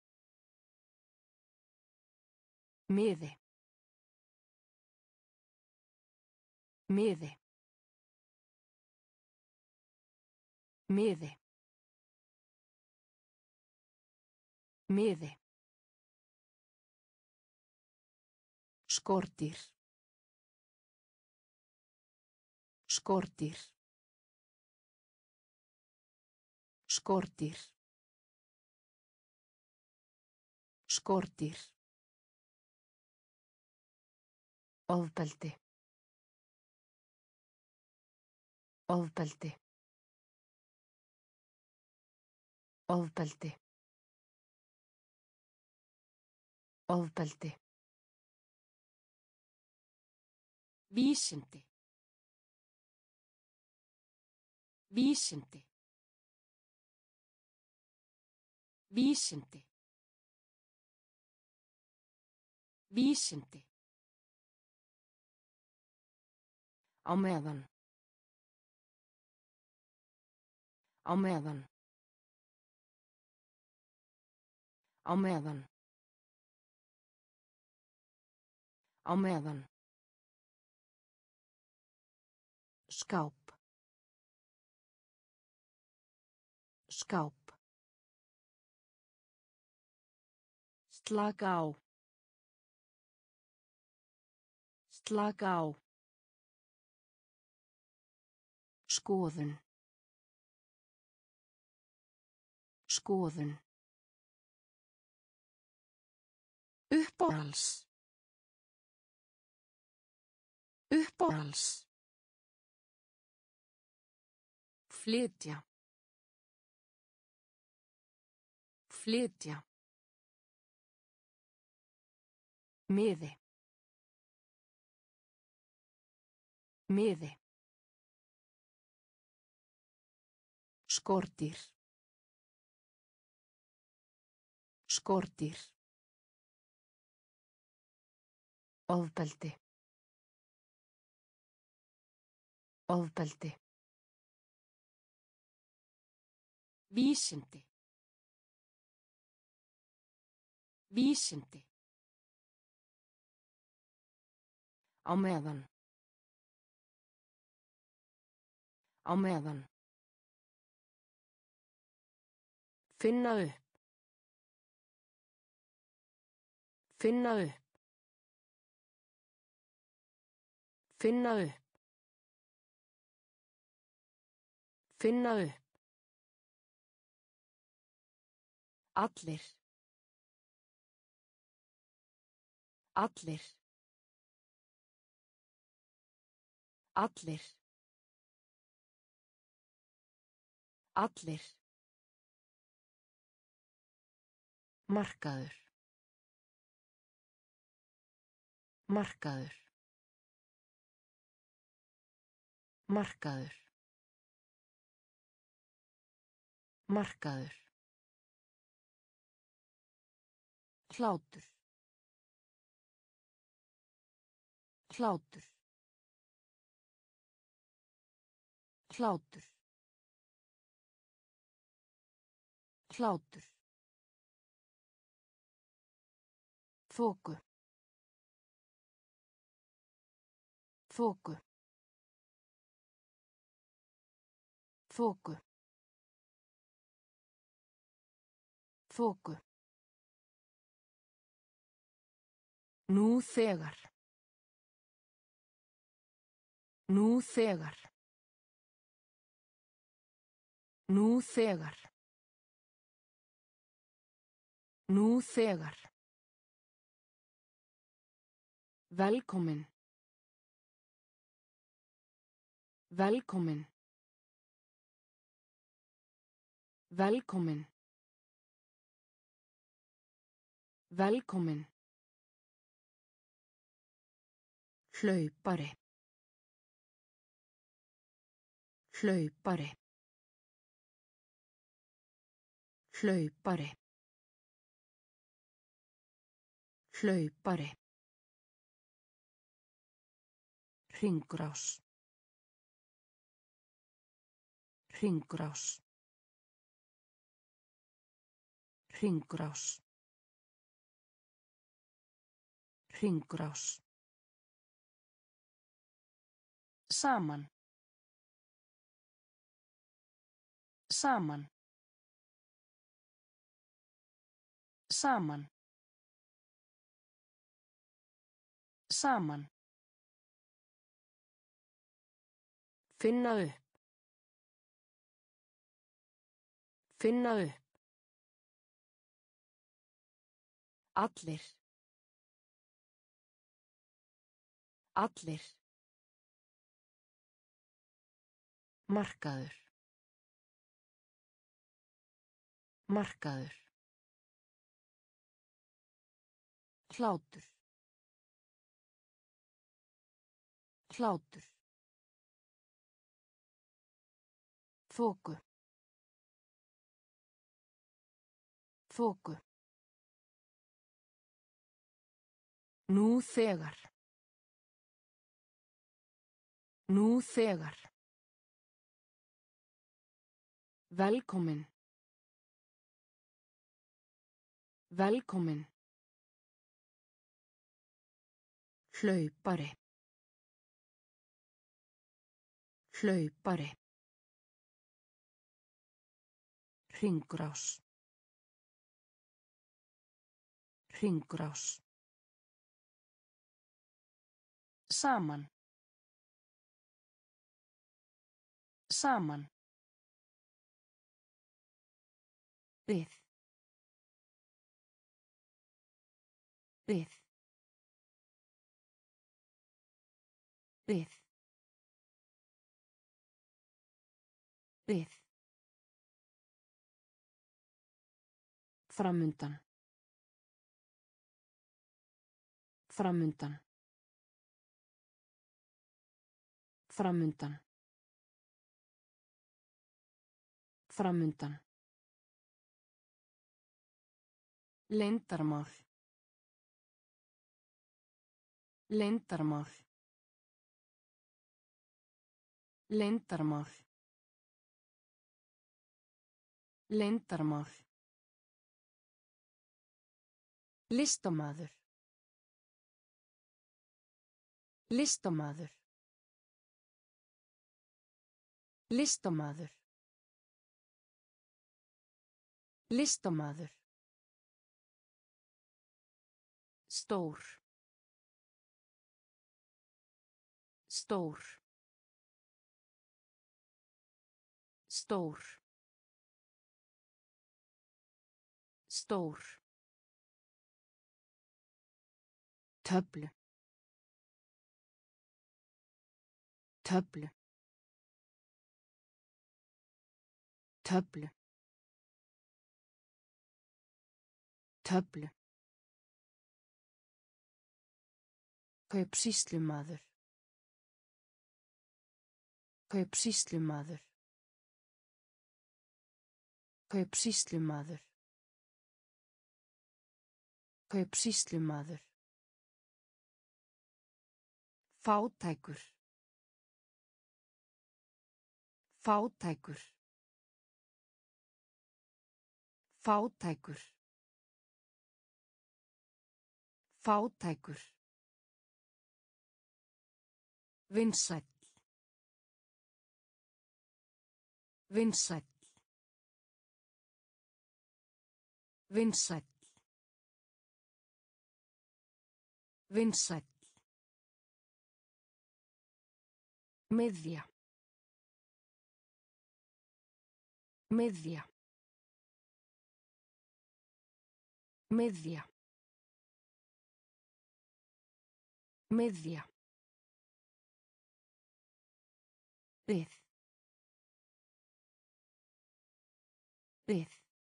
Miði. Miði. Miði. Miði. Skordýr. Skordýr. Skordýr. Skordýr. Ofbeldi. Ofbeldi. Ofbeldi. Ofbeldi. Vísindi. Vísindi. Vísindi. Vísindi. Á meðan. Á meðan. Á meðan. Á meðan. Skáp. Skáp. Slaka á. Slaka á. Skoðun. Skoðun. Uppáhalds. Uppáhalds. Flytja. Flytja. Miði. Miði. Skordýr. Skordýr. Ofbeldi. Ofbeldi. Vísindi. Vísindi. Á meðan. Á meðan. Finna upp. Finna upp. Finna upp. Finna upp. Allir. Allir. Allir. Allir. Markaður. Markaður. Markaður. Markaður. Hlátur. Hlátur. Hlátur. Hlátur. Þoku. Þoku. Þoku. Þoku. Nú þegar. Nú þegar. Nú þegar. Nú þegar. Velkomin. Velkomin. Velkomin. Velkomin. Hlaupari. Hlaupari. Hlaupari. Hlaupari. Hringrás. Hringrás. Hringrás. Hringrás. Saman. Saman. Saman. Saman. Finna upp. Finna upp. Allir. Allir. Markaður. Markaður. Hlátur. Hlátur. Þoku. Þoku. Nú þegar. Nú þegar. Velkomin. Velkomin. Hlaupari. Hlaupari. Hringrás. Hringrás. Saman. Saman. Við. Við. Við. Við. Framundan. Framundan. Framundan. Framundan. Leyndarmál. Leyndarmál. Leyndarmál. Leyndarmál. Listamaður. Listamaður. Listamaður. Listamaður. Stór. Stór. Stór. Stór. Töflu. Töflu. Töflu. Töflu. Kaupsýslumaður. Kaupsýslumaður. Kaupsýslumaður. Kaupsýslumaður. Fátækur. Fátækur. Fátækur. Fátækur. Vinsæll. Vinsæll. Vinsæll. Vinsæll. Miðja. Miðja. Miðja. Miðja. Við. Við.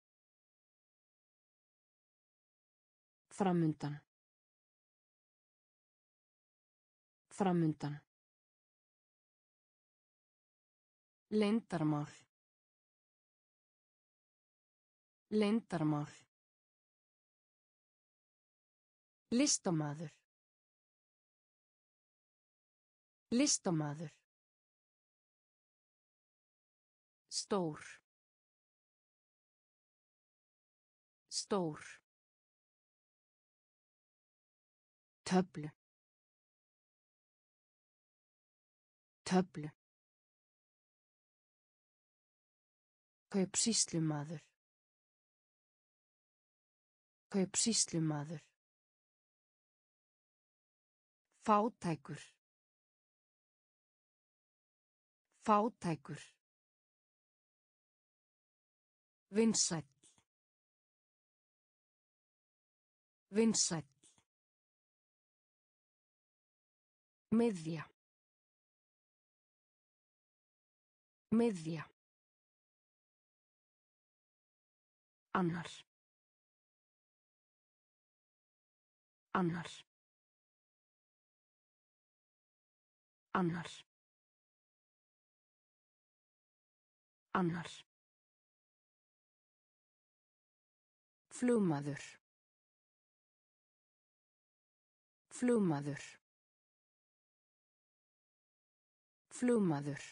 Framundan. Framundan. Leyndarmál. Leyndarmál. Listamaður. Listamaður. Stór. Stór. Töflu. Töflu. Kaupsýslumaður. Kaupsýslumaður. Fátækur. Fátækur. Vinsæll. Vinsæll. Miðja. Miðja. Annar. Annar. Annar. Annar. Flugmaður. Flugmaður. Flugmaður.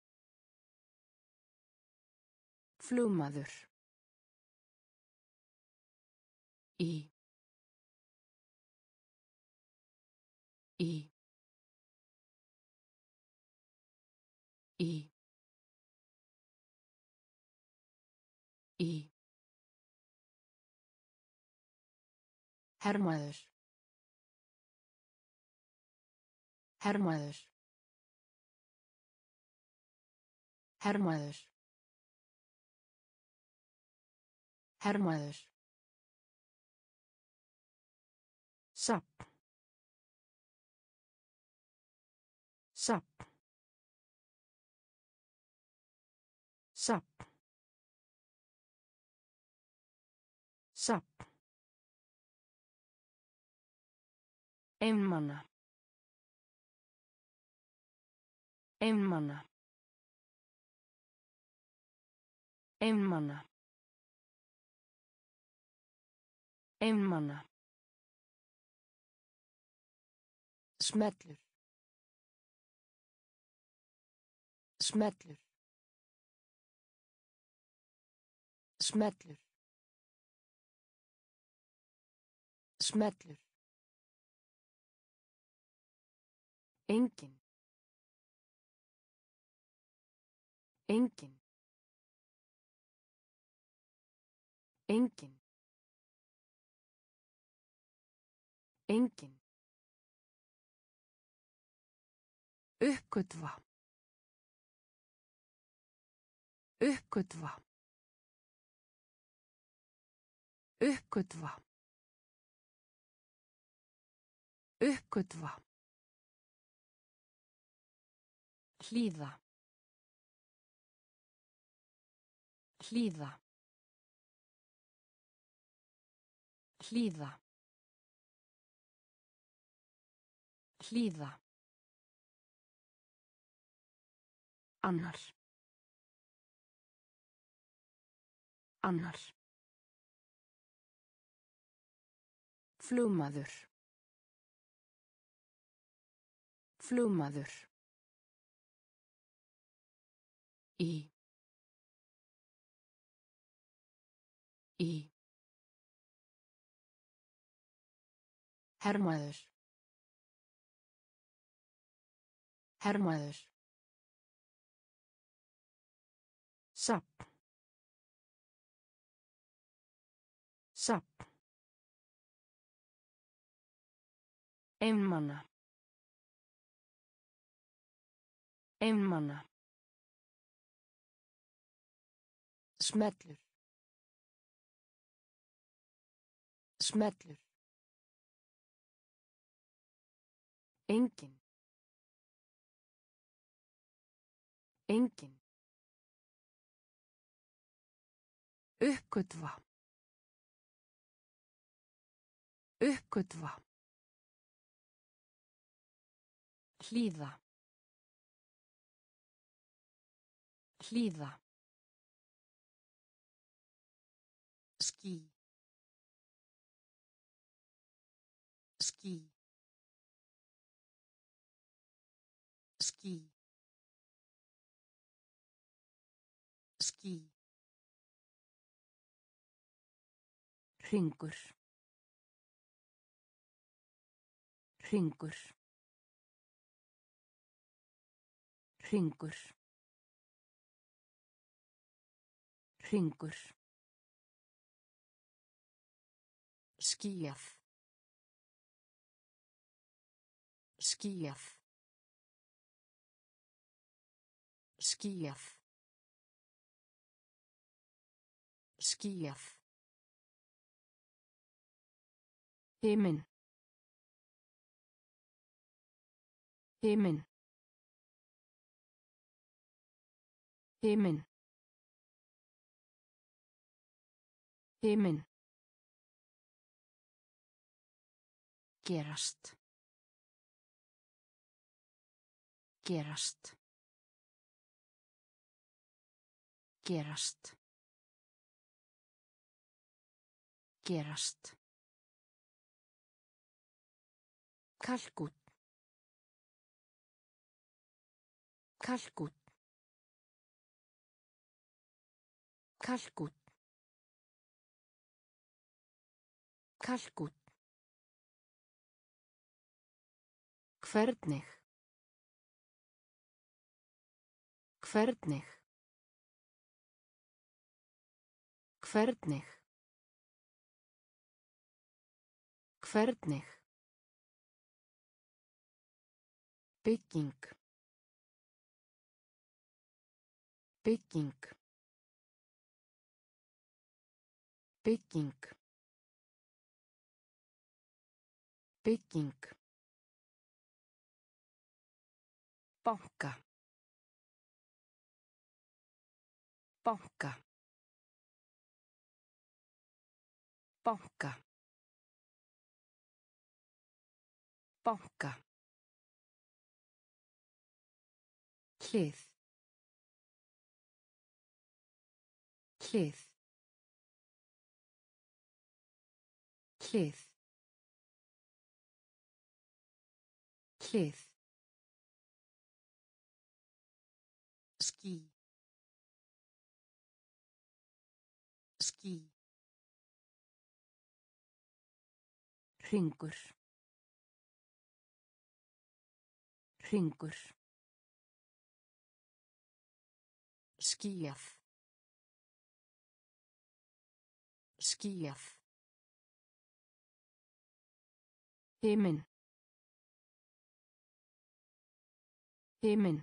Flugmaður. Í. Í. Í. Í. Hermaður. Hermaður. Hermaður. Hermaður. Safn. Safn. Safn. Safn. Einmana. Einmana. Einmana. Einmana. Smellur. Smellur. Smellur. Smellur. Engin. Engin. Engin. Engin. Uppgötva. Uppgötva. Uppgötva. Uppgötva. Hlýða. Hlýða. Hlýða. Hlýða. Annar. Annar. Flugmaður. Flugmaður. Í. Í. Hermaður. Hermaður. Safn. Safn. Einmana. Einmana. Smellur. Smellur. Engin. Engin. Uppgötva. Uppgötva. Hlýða. Hlýða. Ský. Ský. Ský. Ský. Hringur. Hringur. Hringur. Hringur. Skýjað. Skýjað. Skýjað. Skýjað. Himinn. Himinn. Himinn. Himinn. Gerast. Gerast. Gerast. Gerast. Kalkút. Kalkút. Kalkút. Kalkút. Hvernig. Hvernig. Hvernig. Hvernig. Bygging. Bygging. Bygging. Bygging. Banka. Banka. Banka. Banka. Hlið. Hlið. Hlið. Hlið. Ský. Ský. Hringur. Hringur. Skýjað. Skýjað. Himinn. Himinn.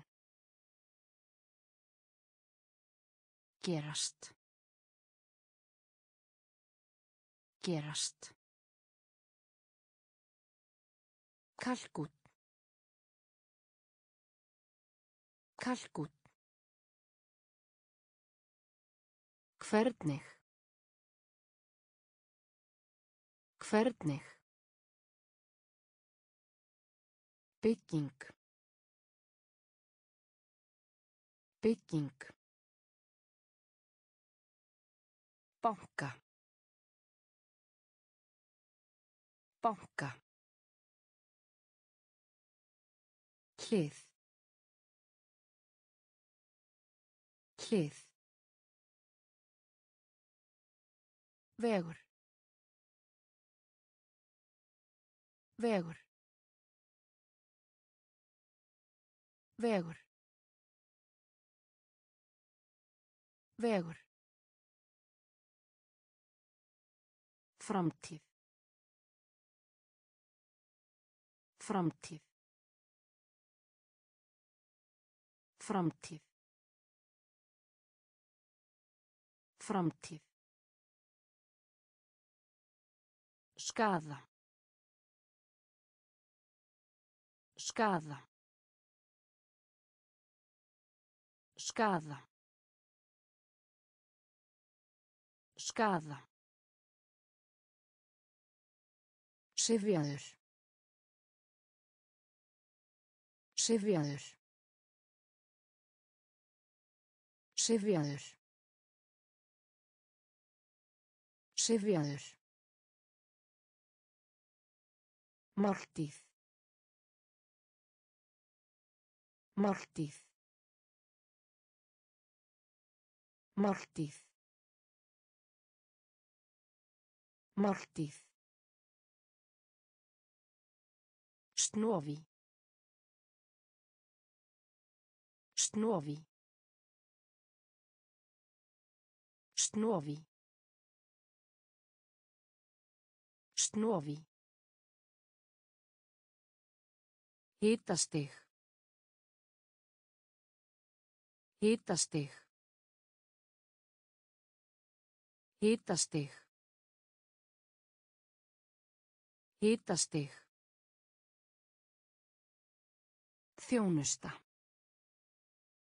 Gerast. Gerast. Kalkút. Kalkút. Hvernig. Hvernig. Bygging. Bygging. Banka. Banka. Hlið. Hlið. Vegur. Vegur. Vegur. Vegur. Framtíð. Framtíð. Framtíð. Framtíð. Skaða. Skaða. Skaða. Skaða. Syfjaður. Syfjaður. Syfjaður. Syfjaður. Máltíð. Máltíð. Máltíð. Máltíð. Snoví. Snoví. Snoví. Snoví. Hitastig. Hitastig. Hitastig. Hitastig. Þjónusta.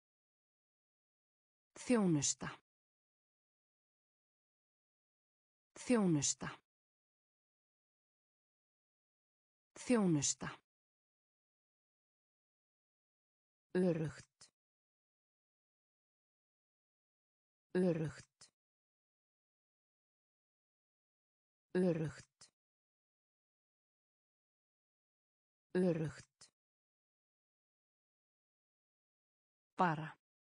Þjónusta. Þjónusta. Þjónusta. Öruggt. Öruggt. Öruggt. Öruggt. Bara.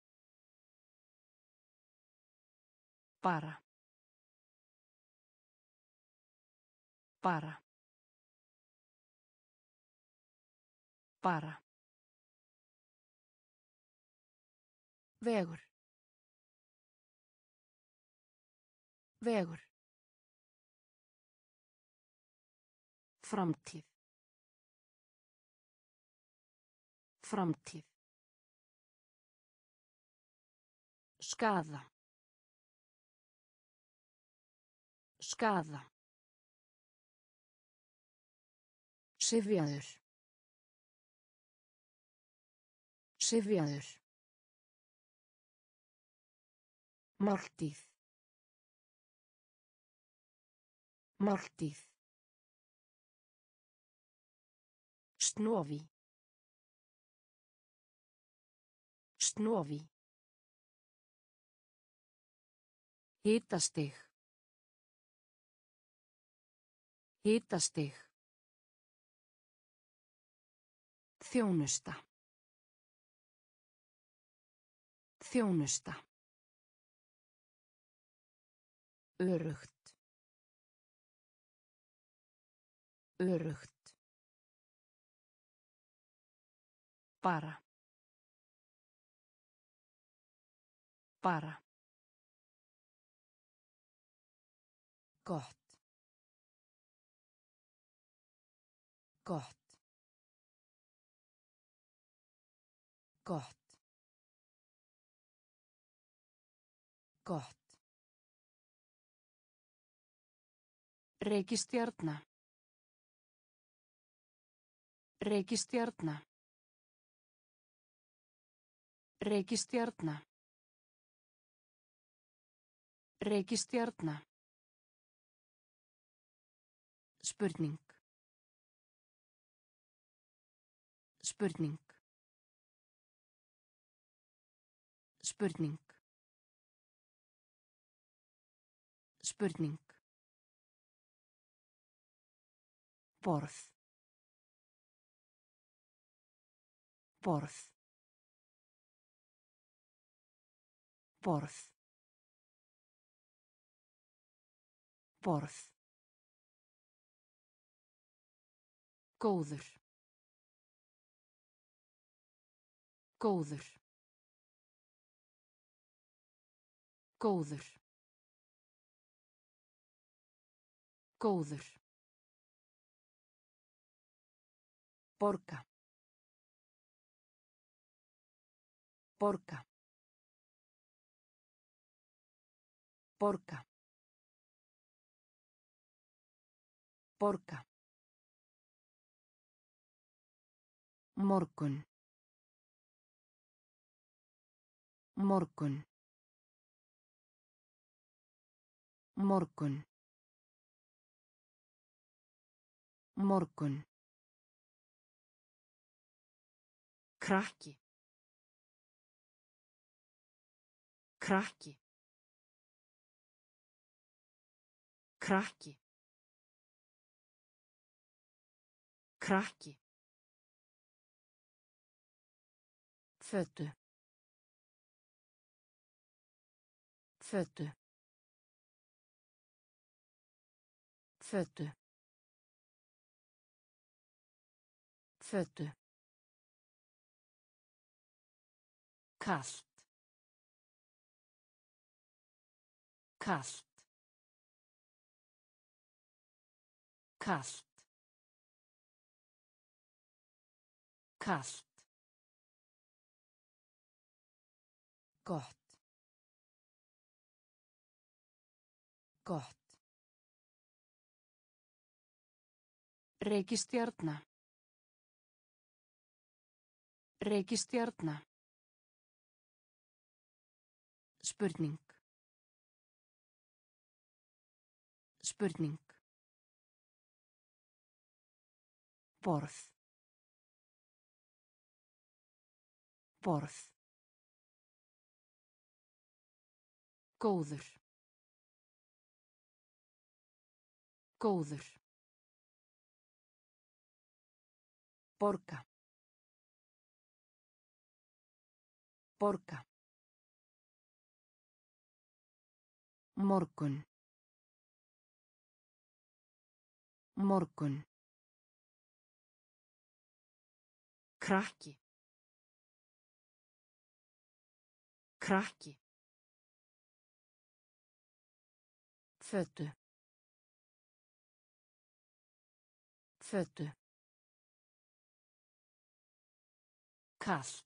Bara. Bara. Bara. Vegur. Vegur. Framtíð. Framtíð. Skaða. Skaða. Syfjaður. Syfjaður. Máltíð. Máltíð. Snovi. Snovi. Hitastig. Hitastig. Þjónusta. Þjónusta. Öruggt. Öruggt. Bara. Bara. Gott. Gott. Gott. Gott. Reikistjarna. Reikistjarna. Reikistjarna. Reikistjarna. Spurning. Spurning. Spurning. Spurning. Borð. Borð. Borð. Borð. Góður. Góður. Góður. Góður. Borga. Borga. Borga. Borga. Morgun. Morgun. Morgun. Morgun. Krakki. Krakki. Krakki. Krakki. Fötu. Fötu. Fötu. Fötu. Kalt. Kalt. Kalt. Kalt. Gott. Gott. Reikistjarna. Reikistjarna. Spurning. Spurning. Borð. Borð. Góður. Góður. Borga. Borga. Morgun. Morgun. Krakki. Krakki. Fötu. Fötu. Kalt.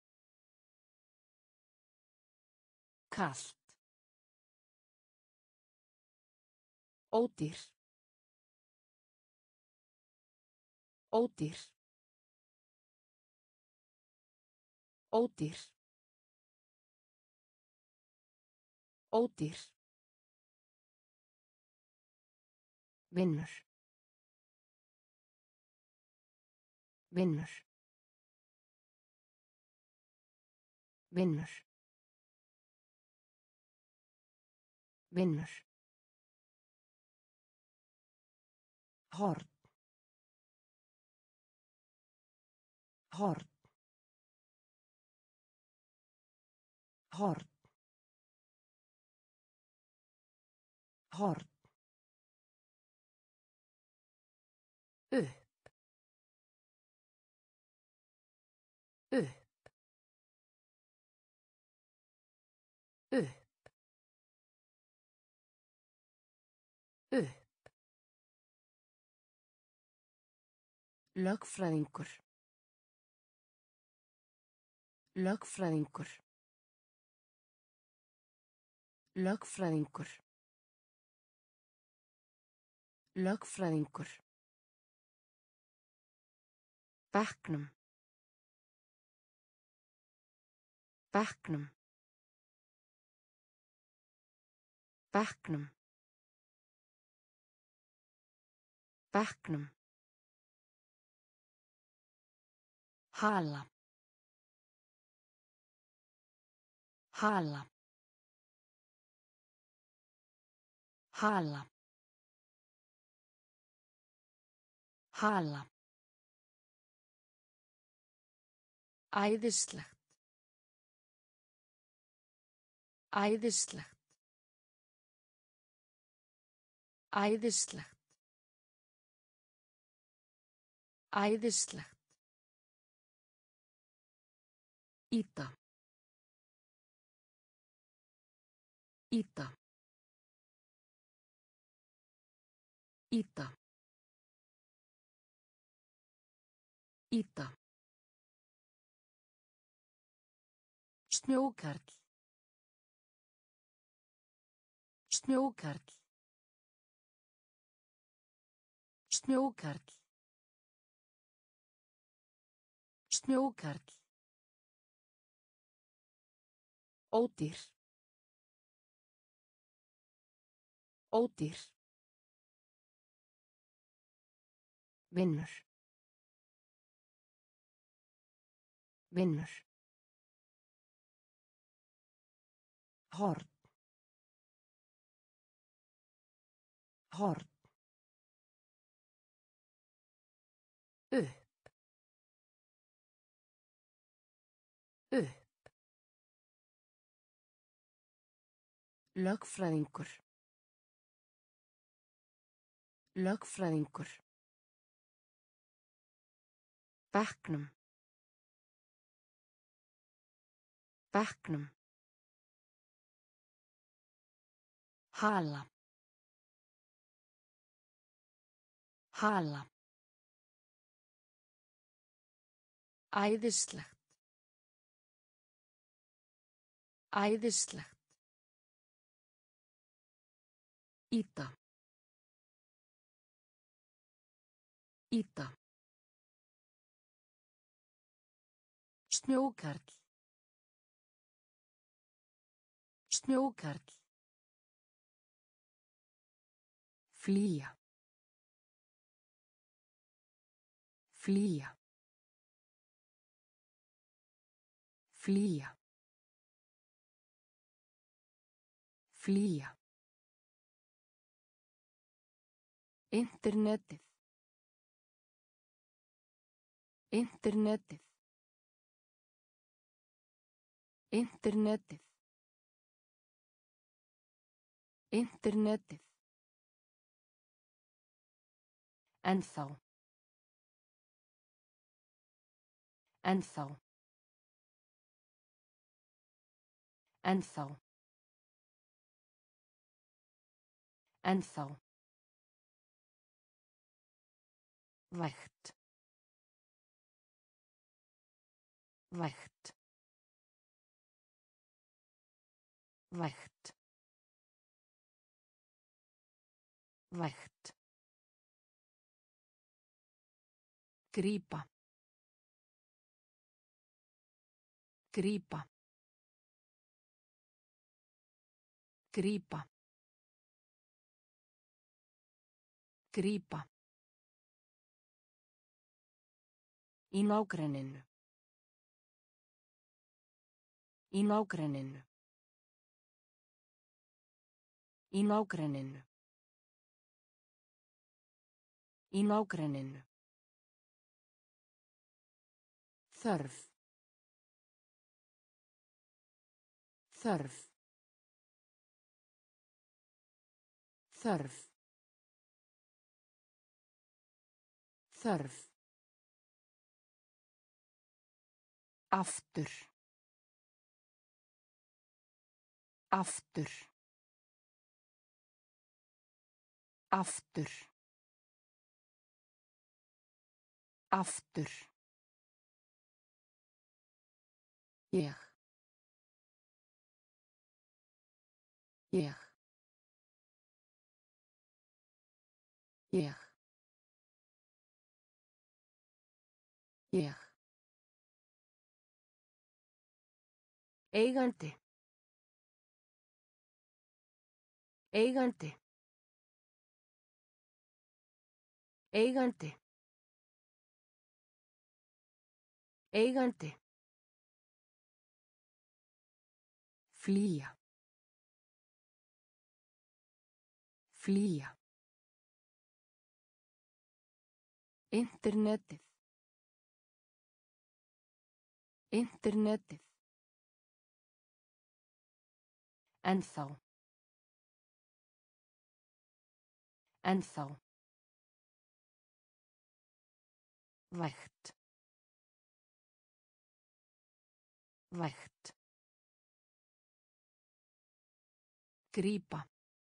Kalt. Ódýr. Ódýr. Ódýr. Ódýr. Vinnur. Vinnur. Vinnur. Vinnur. Horn. Horn. Horn. Horn. Upp. Upp. Upp. Upp. Lögfræðingur. Lögfræðingur. Lögfræðingur. Lögfræðingur. Bekknum. Bekknum. Bekknum. Bekknum. Hala. Hala. Hala. Hala. Æðislegt. Æðislegt. Æðislegt. Æðislegt. Íta. Íta. Íta. Íta. Snjókarl. Snjókarl. Snjókarl. Snjókarl. Ódýr. Ódýr. Vinnur. Vinnur. Horn. Horn. Upp. Upp. Lögfræðingur. Lögfræðingur. Bekknum. Bekknum. Hala. Hala. Æðislegt. Æðislegt. Íta. Íta. Snjókarl. Snjókarl. Flýja. Flýja. Flýja. Flýja. Internetið. Internetið. Internetið. Internetið. Ennþá. Ennþá. Ennþá. Ennþá. Vægt. Vægt. Vægt. Vægt. Grípa. Grípa. Grípa. Grípa. Í nágrenninu. Í nágrenninu. Í nágrenninu. Í nágrenninu. Þörf. Þörf. Þörf. Þörf. Aftur. Aftur. Aftur. Aftur. Ég. Ég. Ég. Ég. Eigandi. Eigandi. Eigandi. Eigandi. Flýja. Flýja. Internetið. Internetið. Ennþá. Ennþá. Vægt. Vægt. Grípa.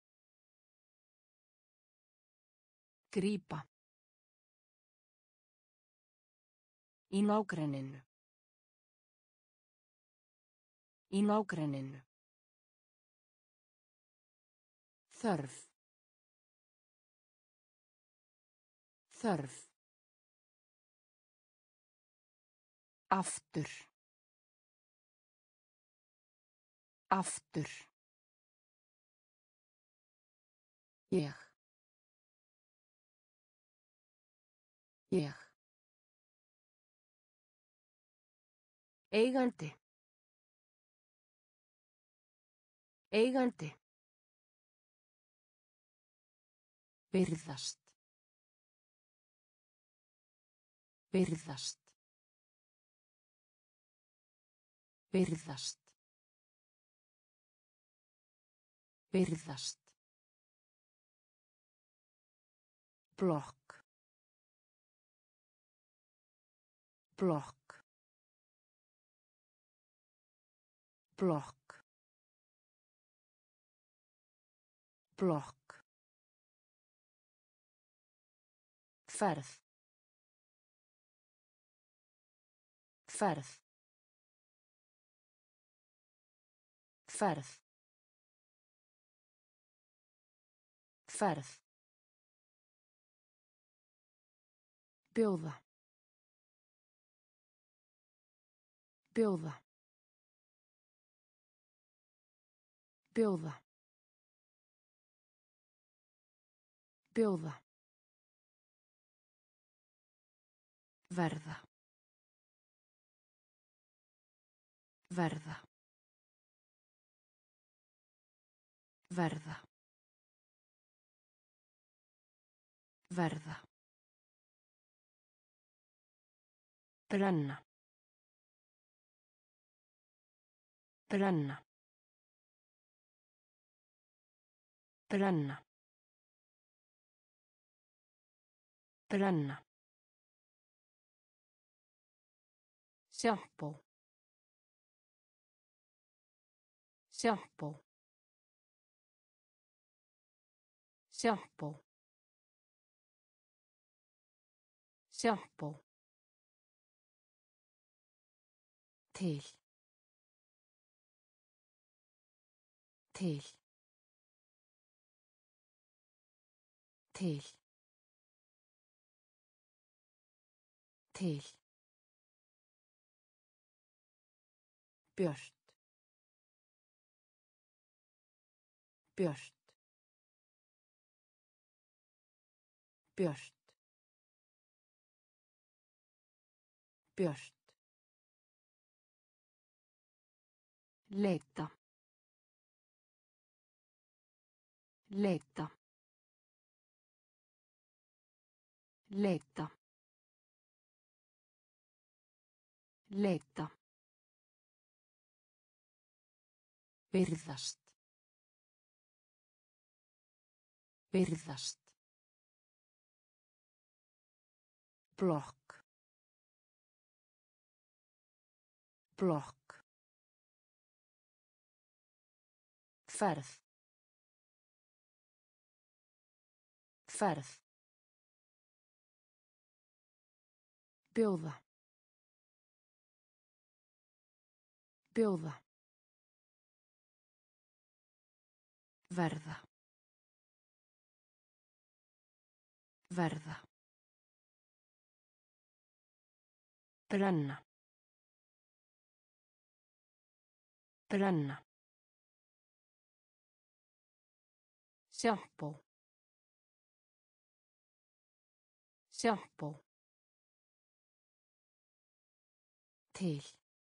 Grípa. Í nágrenninu. Í nágrenninu. Þörf. Þörf. Aftur. Aftur. Ég. Ég. Eigandi. Eigandi. Virðast. Virðast. Virðast. Virðast. Blokk. Blokk. Blokk. Blokk. Ferð. Ferð. Ferð. Ferð. Bjóða. Bjóða. Bjóða. Bjóða. Verða. Verða. Verða. Verða. Brenna. Brenna. Brenna. Brenna. Sjampó. Sjampó. Sjampó. Sjampó. Til. Til. Til. Til. Björt. Björt. Björt. Björt. Leita. Leita. Leita. Leita. Virðast. Virðast. Blokk. Blokk. Ferð. Ferð. Bjóða. Bjóða. Verða. Verða. Brenna. Brenna. Sjampó. Sjampó. Til.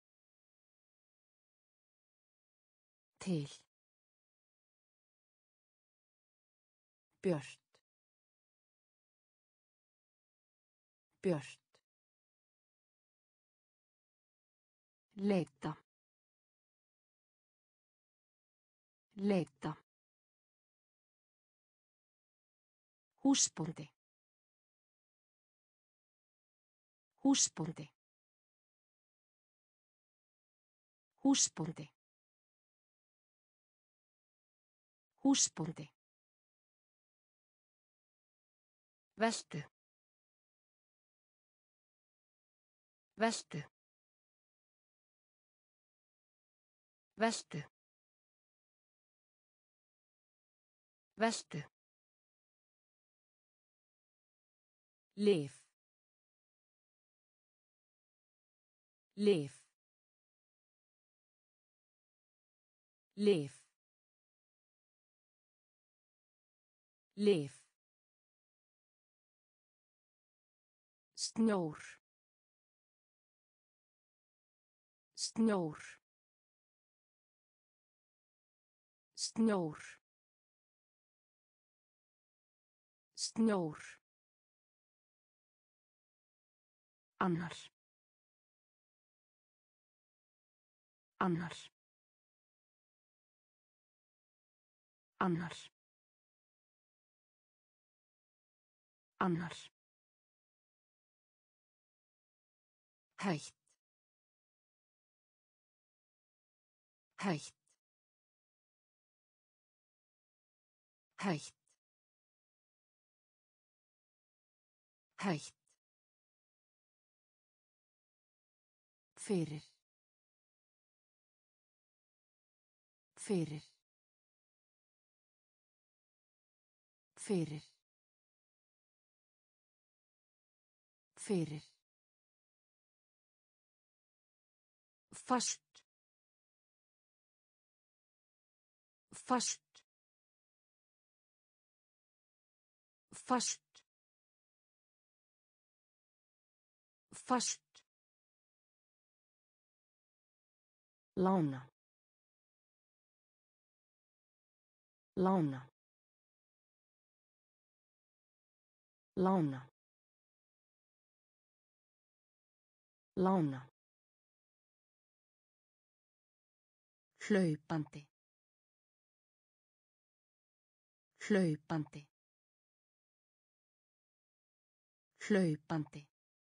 Til. Björt. Björt. Leita. Leita. Húsbóndi. Húsbóndi. Húsbóndi. Húsbóndi. Veltu. Veltu. Veltu. Veltu. Lyf. Lyf. Lyf. Lyf. Snjór. Snjór. Snjór. Snjór. Annar. Annar. Annar. Annar. Hætt. Hætt. Hætt. Hætt. Fyrir. Fyrir. Fyrir. Fyrir. Fast. Fast. Fast. Fast. Lána. Lána. Lána. Lána. Hlaupandi. Hlaupandi. Hlaupandi.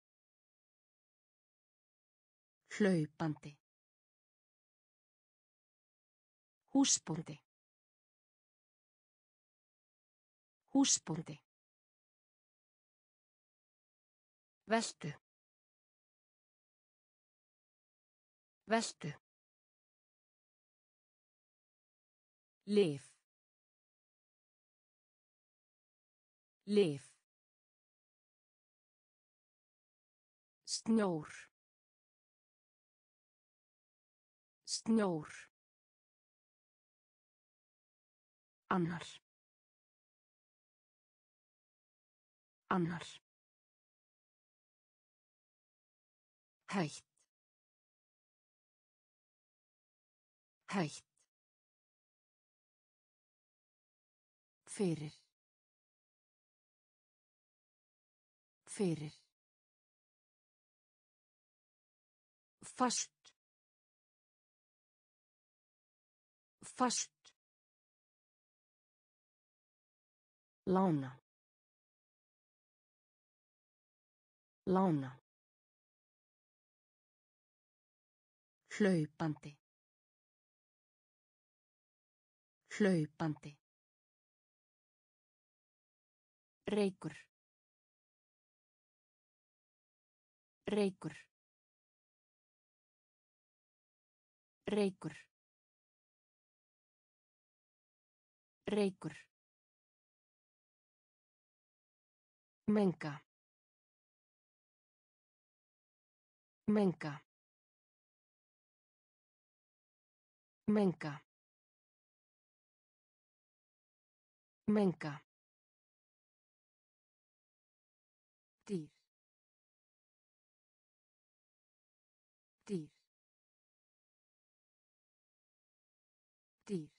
Hlaupandi. Húsbóndi. Húsbóndi. Veltu. Veltu. Lyf. Lyf. Snjór. Snjór. Annar. Annar. Hætt. Hætt. Fyrir. Fyrir. Fast. Fast. Lána. Lána. Hlaupandi. Hlaupandi. Reykur. Reykur. Reykur. Reykur. Menga. Menga. Menga. Menga. Dýr. Dýr. Dýr.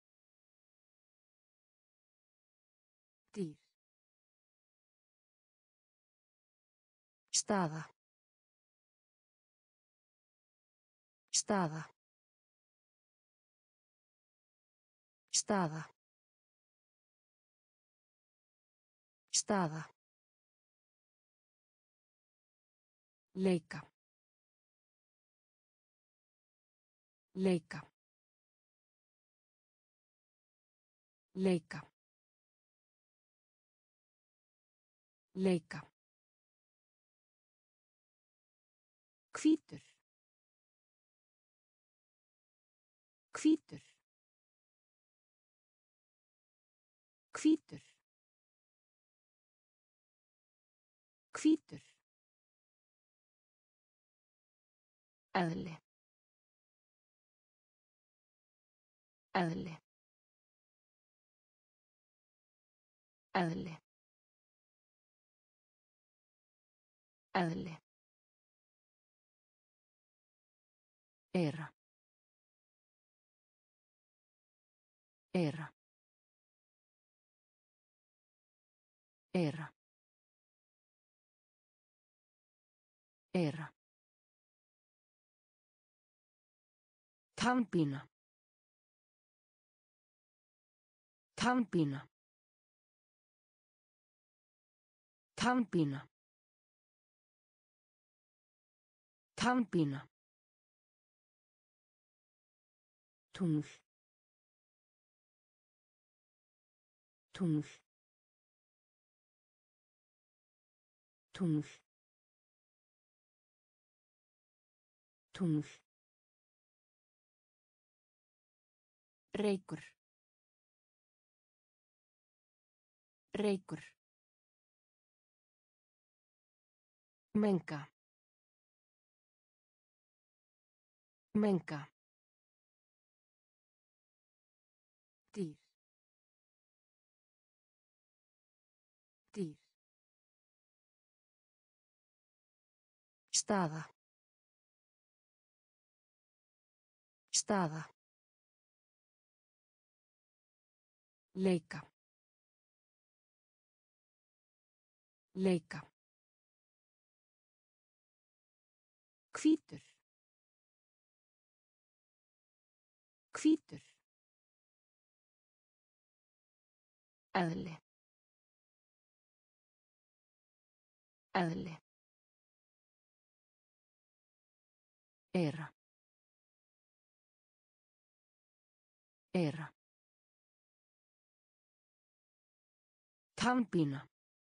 Dýr. Staða. Staða. Staða. Staða. Leika. Leika. Leika. Leika. Hvítur. Hvítur. Hvítur. Hvítur. Eðli. Eðli. Eðli. Eðli. Era. Era. Era. Era. Tannpína. Tannpína. Tannpína. Tannpína. Tungl. Tungl. Tungl. Tungl. Reykur. Reykur. Menga. Menga. Dýr. Dýr. Staða. Staða. Leika. Leika. Hvítur. Hvítur. Eðli. Eðli. Eyra. Eyra. Tannpína.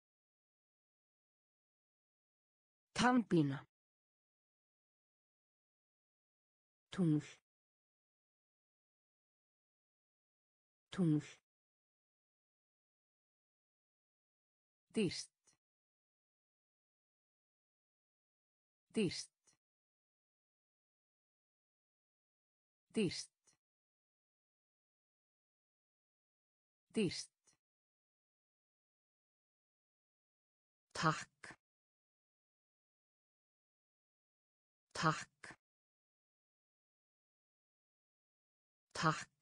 Tannpína. Tungl. Tungl. Dýrt. Dýrt. Dýrt. Dýrt. Takk. Takk. Takk.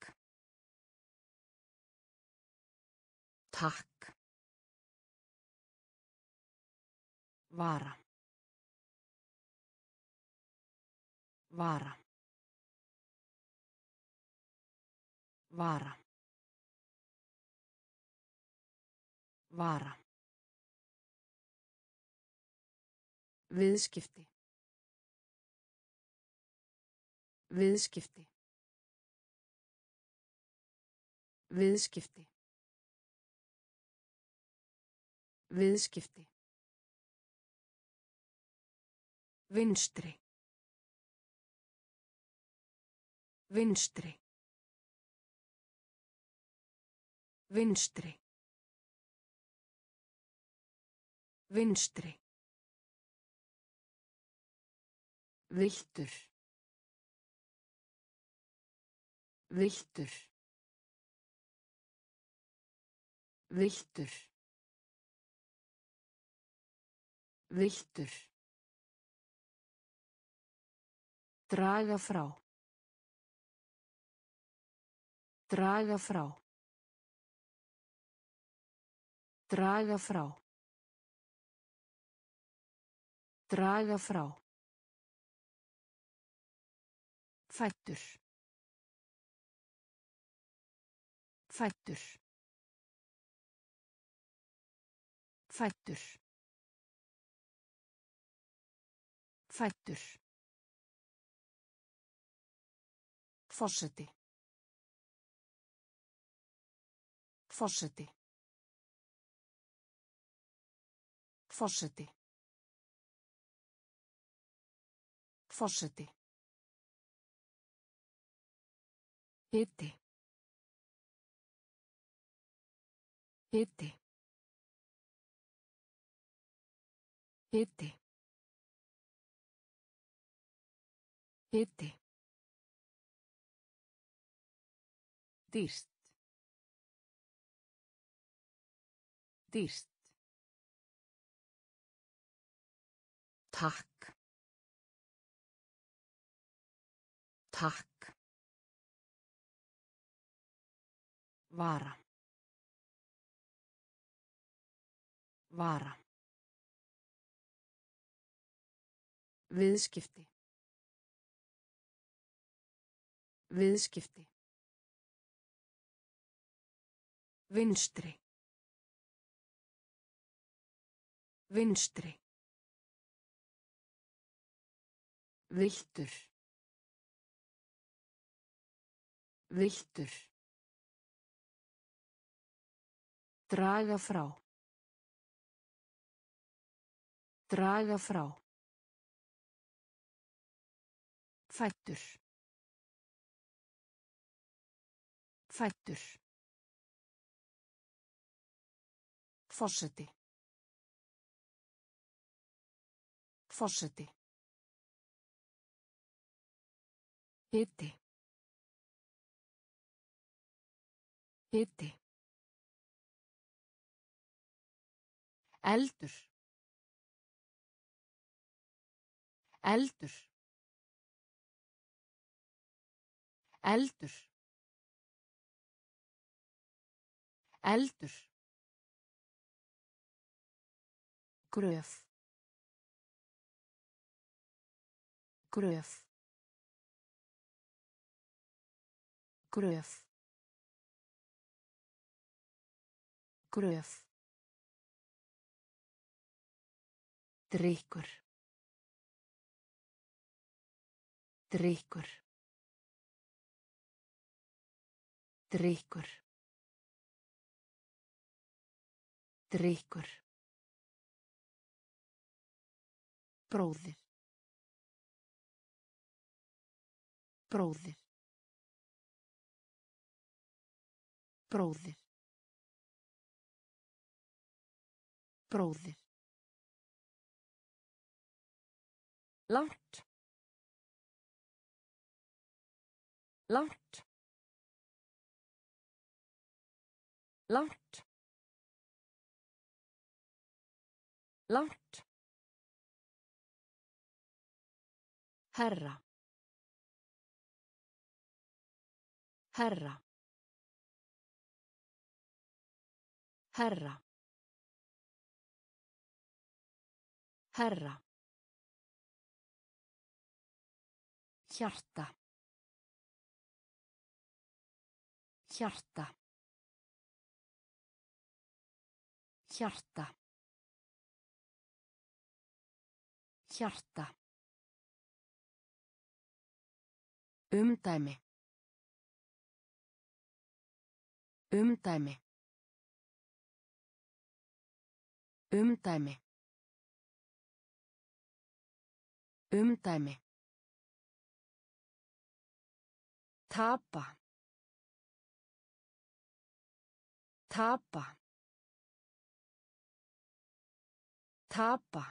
Takk. Vara. Vara. Vara. Vara. Viðskipti. Viðskipti. Viðskipti. Viðskipti. Vinstri. Vinstri. Vinstri. Vinstri. Villtur. Villtur. Villtur. Villtur. Draga frá. Draga frá. Draga frá. Draga frá. Fæddur. Fæddur. Fæddur. Fæddur. Forseti. Forseti. Forseti. Forseti. Hiti. Hiti. Hiti. Hiti. Dýrt. Dýrt. Takk. Takk. Vara. Vara. Viðskipti. Viðskipti. Vinstri. Vinstri. Villtur. Villtur. Draga frá. Draga frá. Fæddur. Fæddur. Forseti. Forseti. Hiti. Hiti. Eldur. Eldur. Eldur. Eldur. Gröf. Gröf. Gröf. Gröf. Drykkur. Drykkur. Drykkur. Drykkur. Bróðir. Bróðir. Bróðir. Bróðir. Langt. Langt. Langt. Langt. Herra. Herra. Herra. Herra. Hjarta. Hjarta. Hjarta. Hjarta. Umdæmi. Umdæmi. Umdæmi. Umdæmi. Tapa. Tapa. Tapa.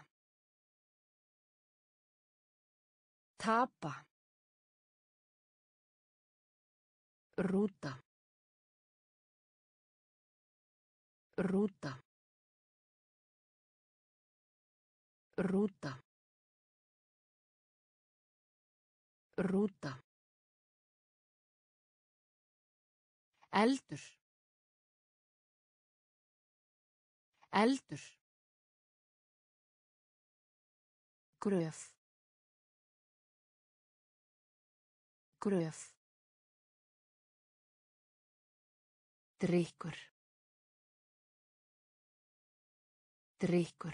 Tapa. Rúta. Rúta. Rúta. Rúta. Eldur. Eldur. Gröf. Gröf. Drykkur. Drykkur.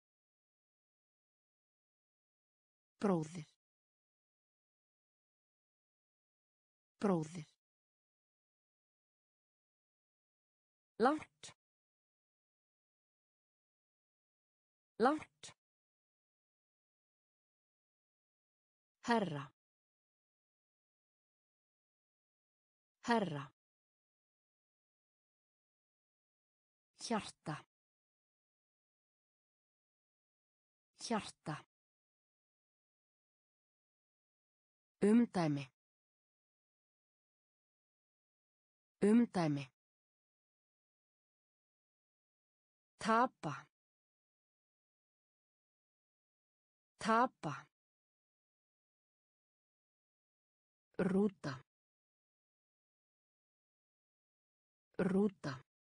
Bróðir. Bróðir. Langt. Langt. Herra. Herra. Hjarta. Hjarta. Umdæmi. Umdæmi. Tapa. Tapa. Rúta. Rúta.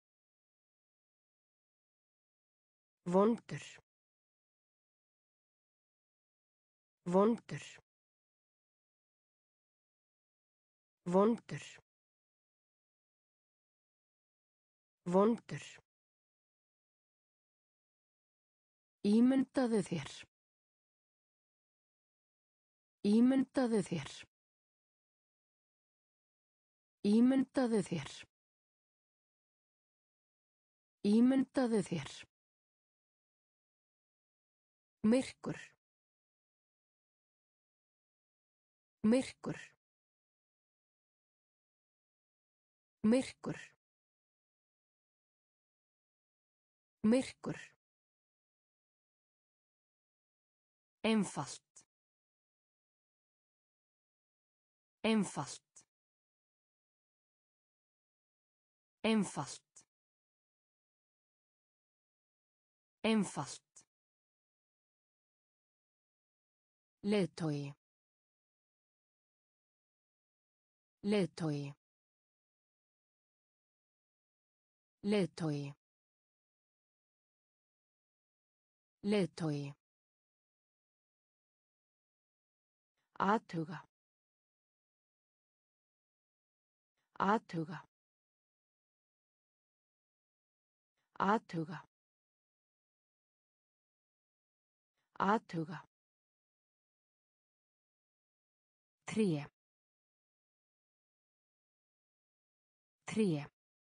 Vondur. Vondur. Vondur. Vondur. Ímyndaðu þér. Ímyndaðu þér. Ímyndaðu þér. Ímyndaðu þér. Myrkur. Myrkur. Myrkur. Myrkur. Einfalt. Einfalt. Einfalt. Einfalt. Leiðtogi. Leiðtogi. Leiðtogi. Leiðtogi. Athuga. Athuga. Athuga. Athuga. Tré. Tré.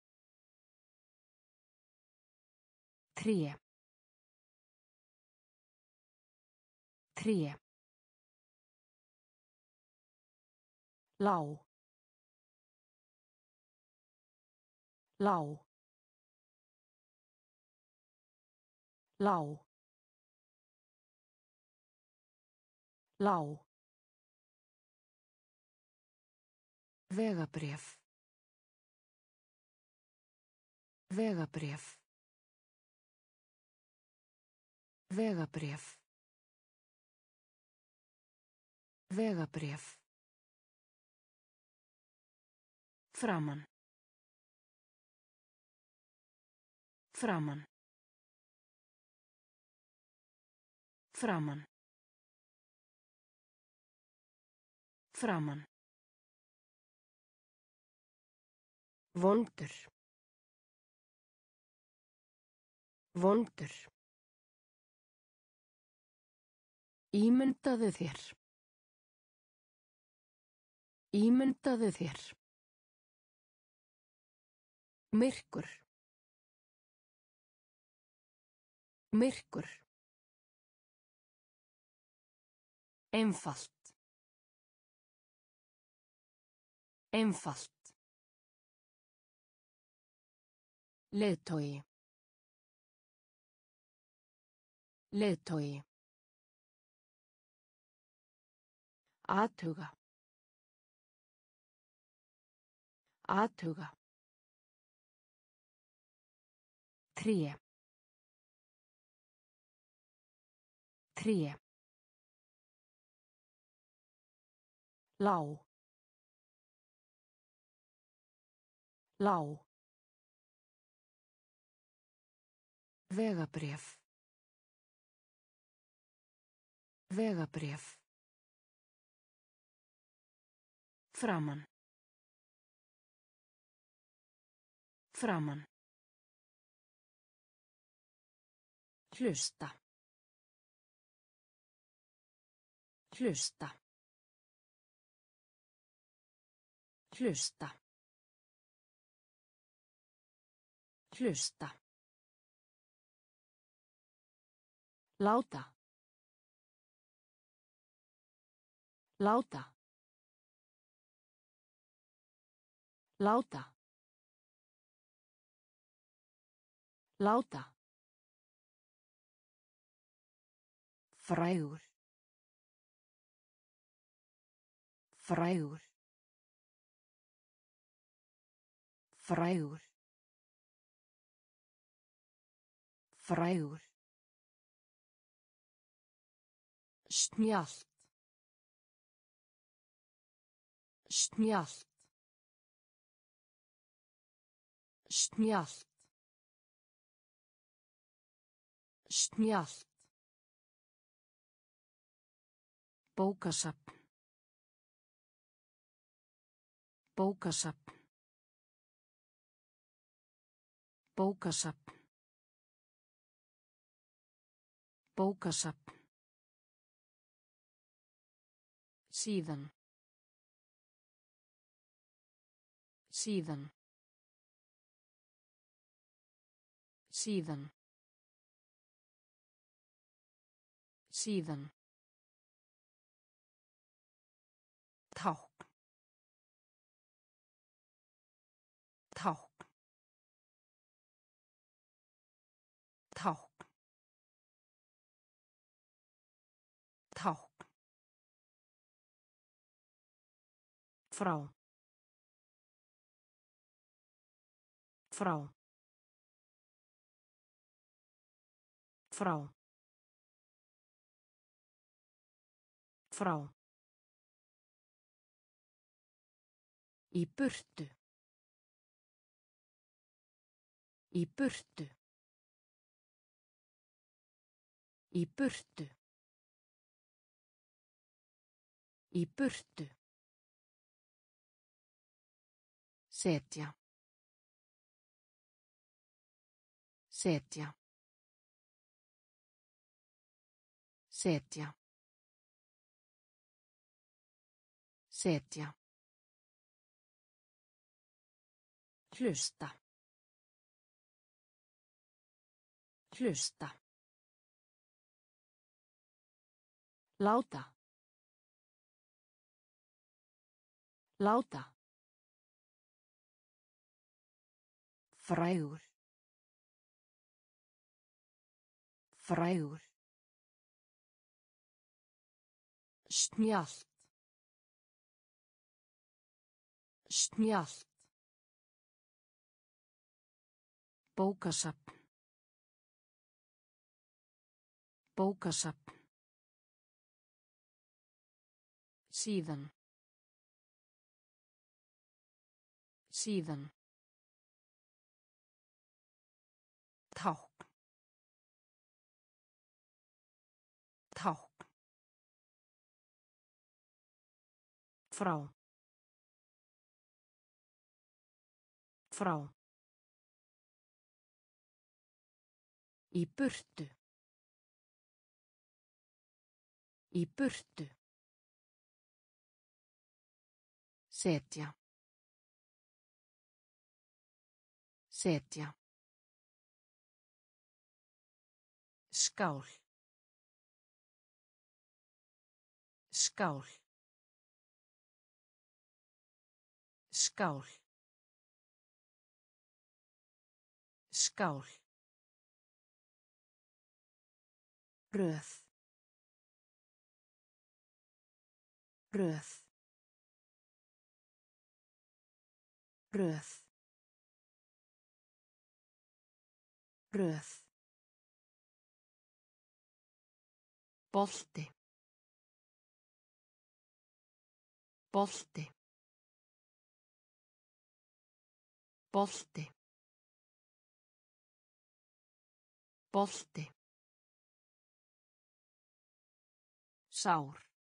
Tré. Tré. Lág. Lág. Lág. Lág. Vegabréf. Vegabréf. Vegabréf. Vegabréf. Framan. Framan. Framan. Framan. Vondur. Vondur. Ímyndaðu þér. Ímyndaðu þér. Myrkur. Myrkur. Einfalt. Einfalt. Leiðtogi. Leiðtogi. Athuga. Athuga. Tré. Tré. Lág. Lág. Vegabréf. Vegabréf. Framan. Framan. Hlusta. Hlusta. Hlusta. Hlusta. Láta. Láta. Láta. Láta. Frægur. Frægur. Frægur. Frægur. Snjallt. Snjallt. Snjallt. Snjallt. Bókasafn. Bókasafn. Bókasafn. Bókasafn. Síðan. Síðan. Síðan. Síðan. Tákn. Tákn. Tákn. Tákn. Frá. Frá. Frá. Frá. Í burtu. Í burtu. Í burtu. Í burtu. Setja. Setja. Setja. Setja. Hlusta. Hlusta. Láta. Láta. Frægur. Frægur. Snjallt. Snjallt. Bókasafn. Bókasafn. Síðan. Síðan. Tákn. Tákn. Frá. Frá. Í burtu. Í burtu. Setja. Setja. Skál. Skál. Skál. Skál. Röð. Röð. Röð. Röð. Bolti. Bolti. Bolti. Bolti. Sár.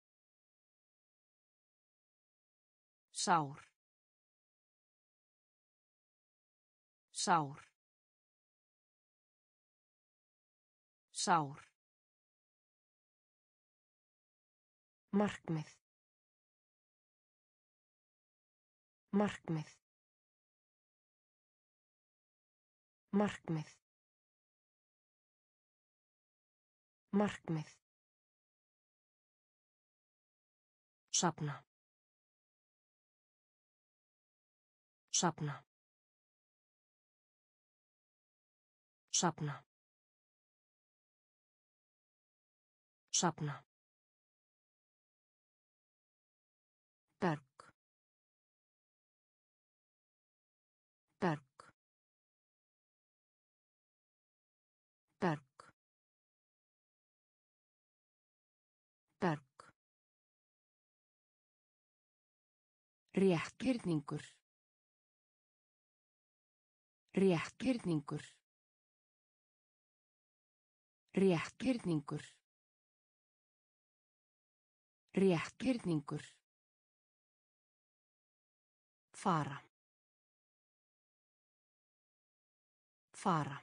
Sár. Sár. Sár. Markmið. Markmið. Markmið. Markmið. Safna. Safna. Safna. Safna. Berg. Berg. Berg. Berg. Rétthyrningur. Rétthyrningur. Rétthyrningur. Rétthyrningur. Fara. Fara.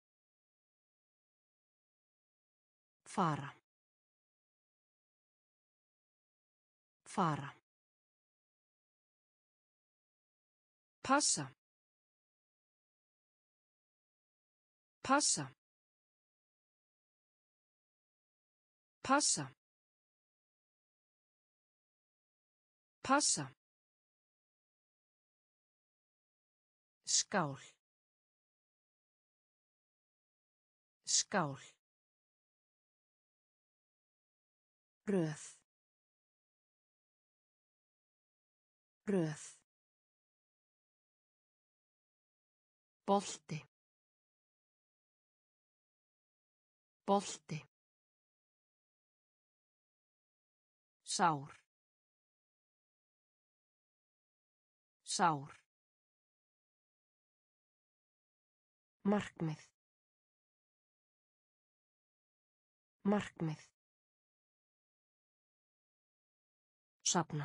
Fara. Fara. Passa. Passa. Passa. Passa. Skál. Skál. Röð. Röð. Bolti. Bolti. Sár. Sár. Markmið. Markmið. Safna.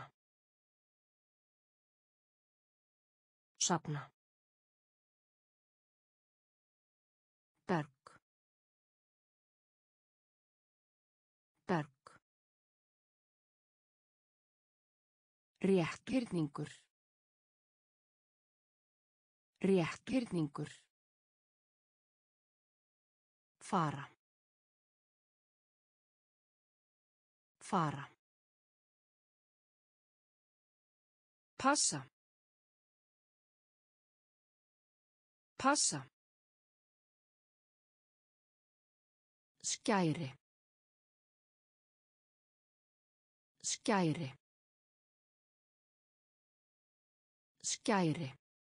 Safna. Berg. Berg. Rétthyrningur. Rétthyrningur. Fara. Fara. Passa. Passa. Skæri. Skæri. Skæri.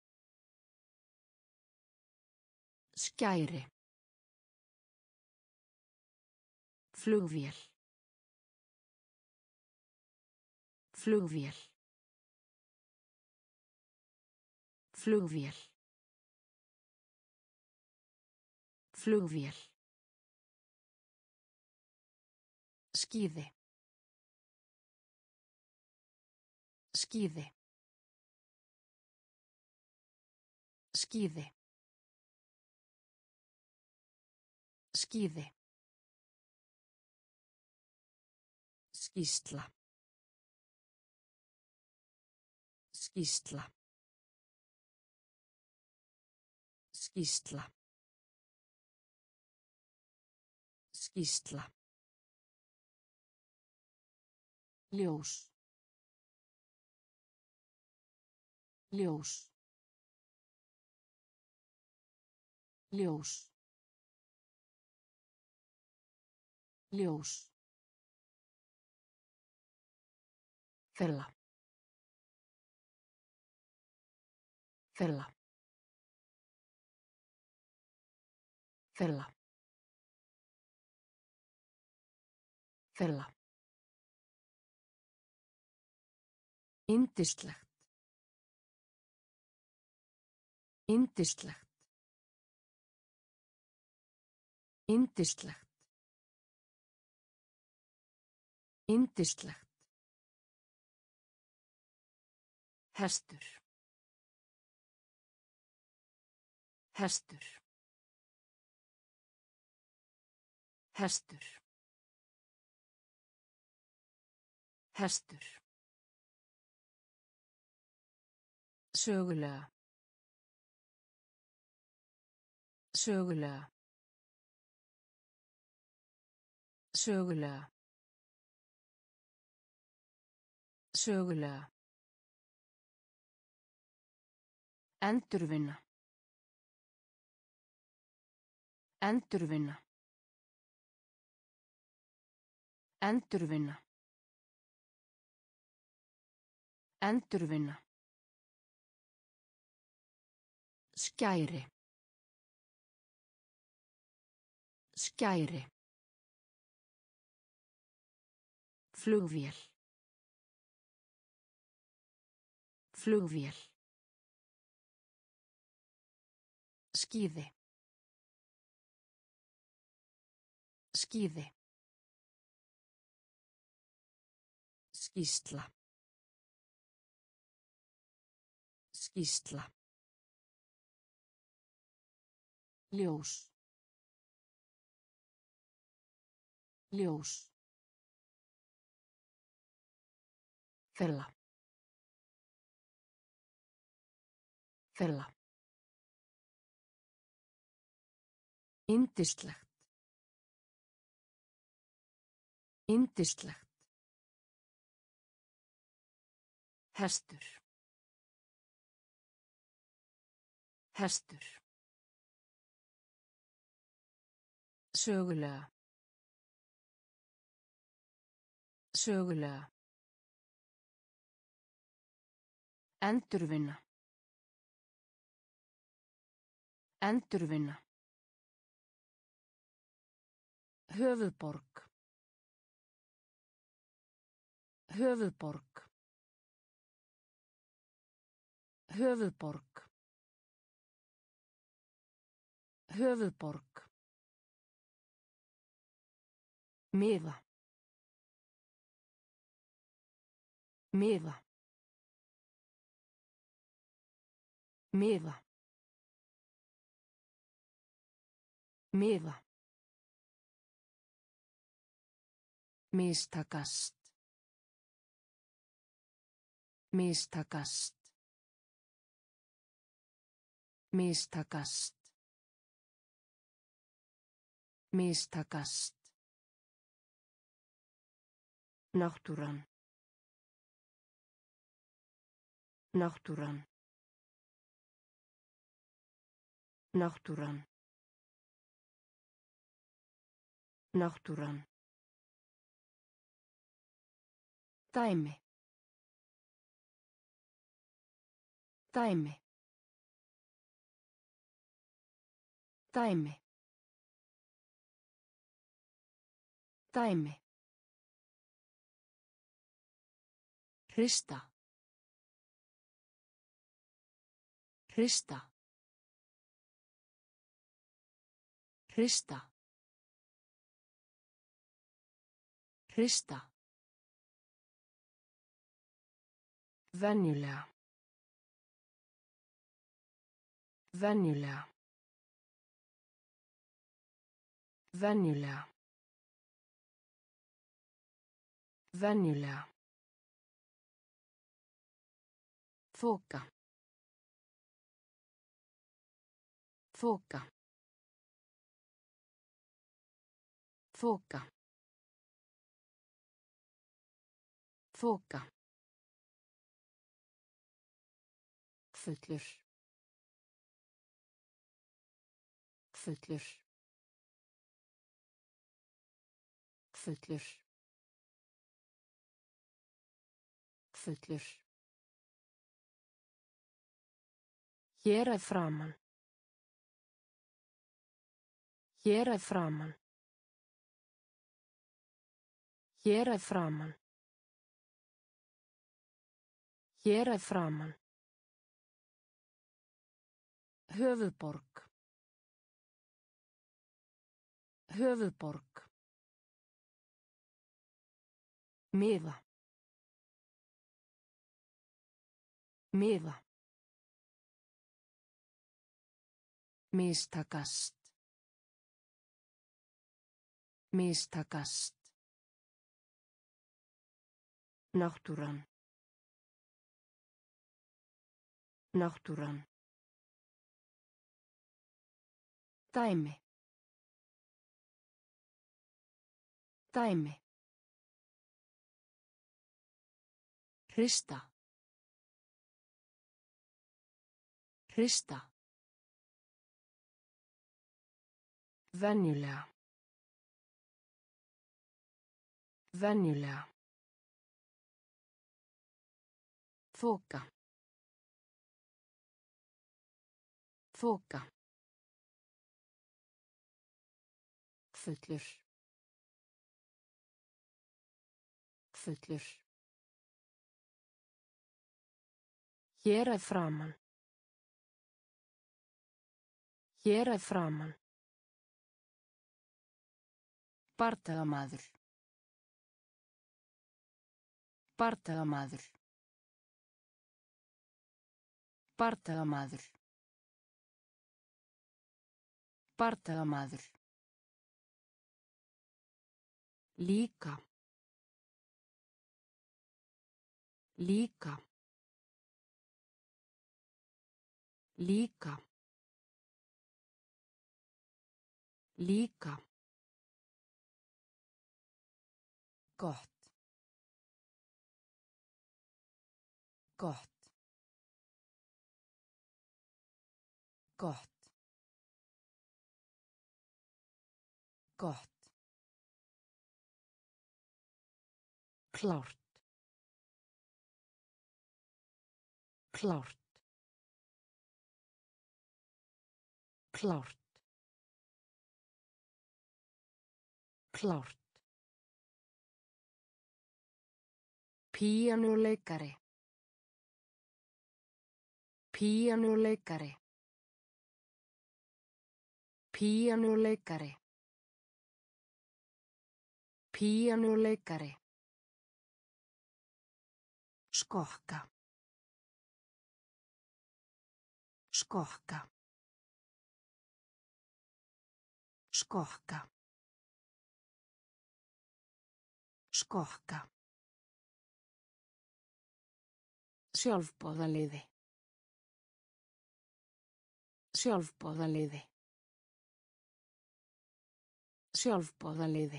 Skæri. Flugvél. Flugvél. Flugvél. Flugvél. Skíði. Skíði. Skíði. Skíði. Skýrsla. Skýrsla. Skýrsla. Skýrsla. Ljós. Ljós. Ljós. Ljós. Fella. Fella. Fella. Fella. Yndislegt. Yndislegt. Yndislegt. Yndislegt. Hestur. Hestur. Hestur. Hestur. Sögulega. Sögulega. Sögulega. Sögulega. Endurvinna. Endurvinna. Endurvinna. Endurvinna. Skæri. Skæri. Flugvél. Flugvél. Skíði. Skíði. Skýrsla. Skýrsla. Ljós. Ljós. Fella. Fella. Yndislegt. Yndislegt. Hestur. Hestur. Sögulega. Sögulega. Endurvinna. Endurvinna. Höfuðborg. Höfuðborg. Höfuðborg. Höfuðborg. Miða. Miða. Miða. Miða. Mistakast. Mistakast. Mistakast. Mistakast. Náttúran. Náttúran. Náttúran. Náttúran. Dæmi. Dæmi. Dæmi. Dæmi. Hrista. Hrista. Hrista. Hrista. Venjulega. Venjulega. Venjulega. Venjulega. Þoka. Þoka. Þoka. Þoka. Fullur. Fullur. Fullur. Fullur. Hér að framan. Hér að framan. Hér að framan. Hér að framan. Höfuðborg. Höfuðborg. Miða. Miða. Mistakast. Mistakast. Náttúran. Náttúran. Dæmi. Dæmi. Hrista. Hrista. Venjulega. Venjulega. Þoka. Þoka. Fullur. Fullur. Hér að framan. Hér að framan. Bardagamaður. Bardagamaður. Bardagamaður. Bardagamaður. Líka. Líka. Líka. Líka. Gott. Gott. Gott. Gott. Klárt. Klárt. Klárt. Klárt. Píanóleikari. Píanóleikari. Píanóleikari. Píanóleikari. Skokka. Skokka. Skokka. Skokka. Sjálfboðaliði. Sjálfboðaliði. Sjálfboðaliði.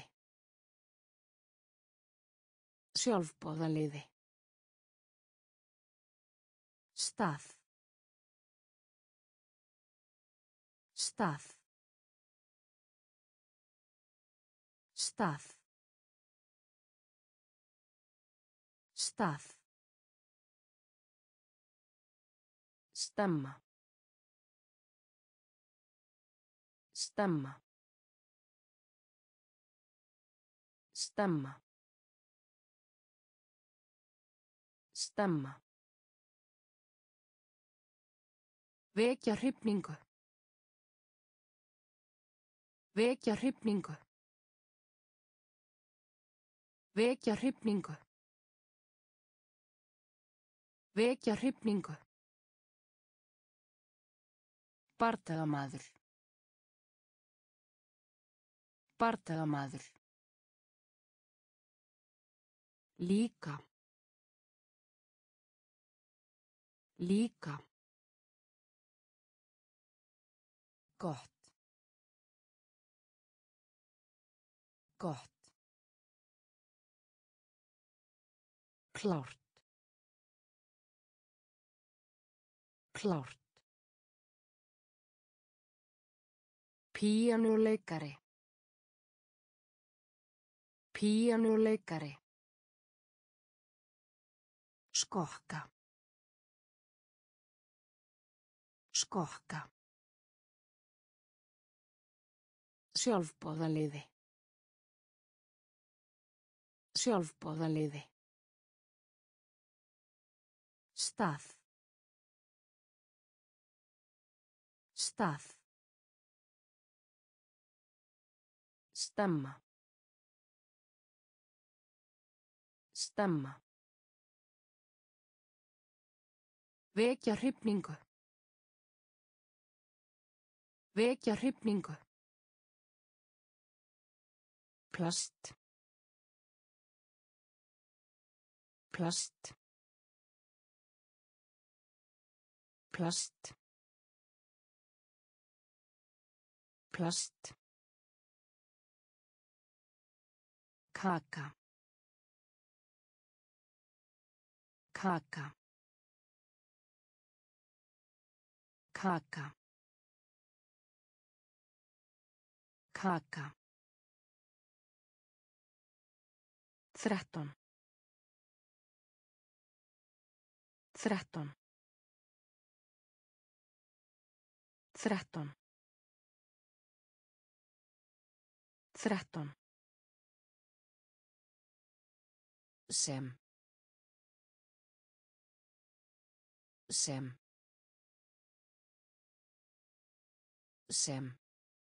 Sjálfboðaliði. Stað. Stað. Stað. Stað. Stemma. Stemma. Stemma. Stemma. Vekja hrifningu. Vekja hrifningu. Vekja hrifningu. Vekja hrifningu. Bardagamaður. Bardagamaður. Líka. Líka. Gott. Gott. Klárt. Klárt. Píanóleikari. Píanóleikari. Skokka. Skokka. Sjálfboðaliði. Sjálfboðaliði. Stað. Stað. Stemma. Stemma. Vekja hrifningu. Vekja hrifningu. Plast. Plast. Plast. Plast. Kaka. Kaka. Kaka. Kaka. 13. 13. 13. 13. Sem. Sem. Sem.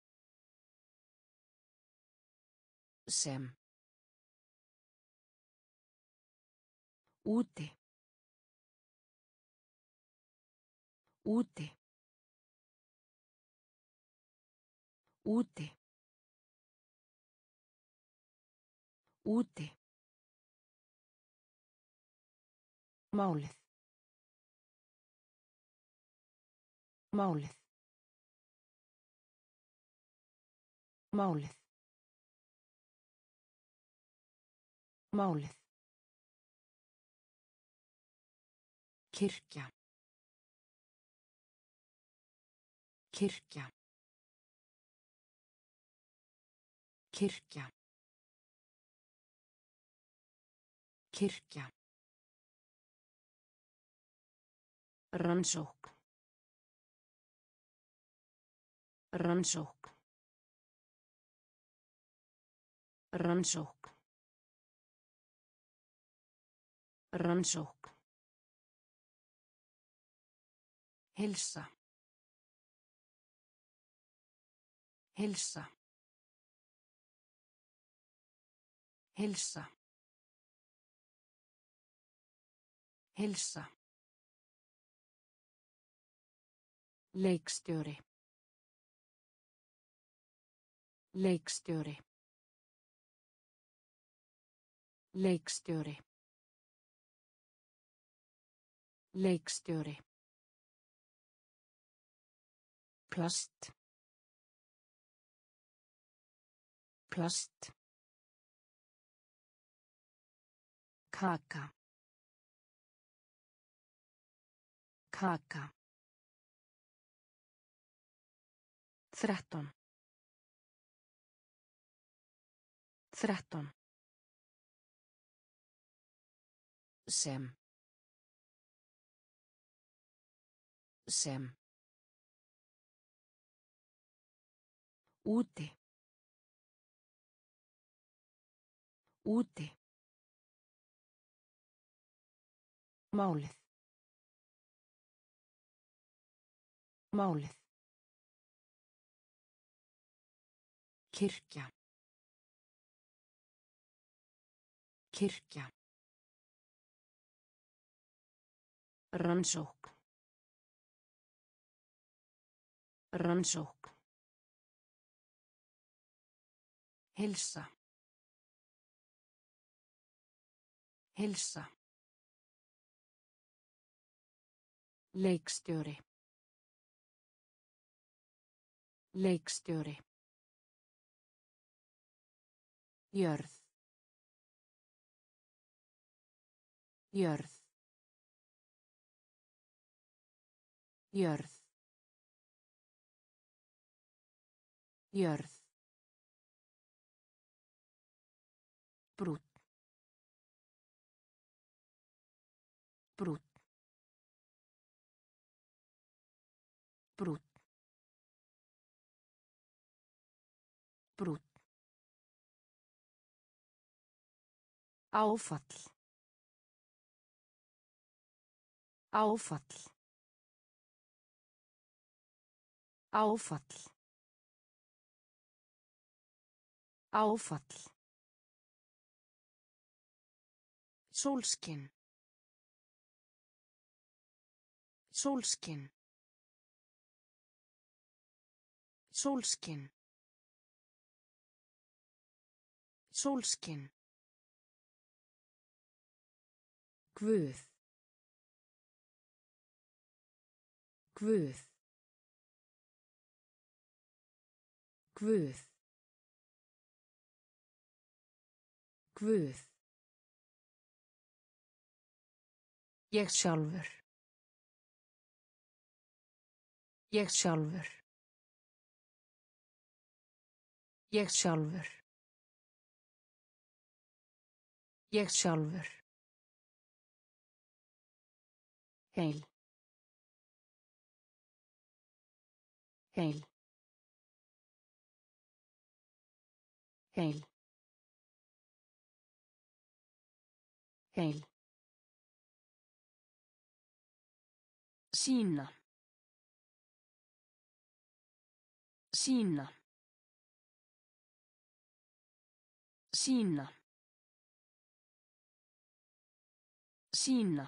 Sem. Úti. Úti. Úti. Úti. Málið. Málið. Málið. Málið. Kirkja. Kirkja. Kirkja. Kirkja. Rannsókn. Rannsókn. Rannsókn. Rannsókn. Heilsa. Heilsa. Heilsa. Heilsa. Leikstjóri. Leikstjóri. Leikstjóri. Leikstjóri. Plast. Plast. Kaka. Kaka. 13. 13. Sem. Sem. Úti. Úti. Málið. Málið. Kirkja. Kirkja. Rannsókn. Rannsókn. Heilsa. Heilsa. Leikstjóri. Leikstjóri. Jörð. Jörð. Jörð. Jörð. Brút. Brút. Brút. Brút. Áfall. Áfall. Áfall. Áfall. Sólskin. Sólskin. Sólskin. Sólskin. Guð. Guð. Guð. Guð. Ég sjálfur. Ég sjálfur. Ég sjálfur. Ég sjálfur. Heil. Heil. Heil. Heil. Sýna. Sýna. Sýna. Sýna.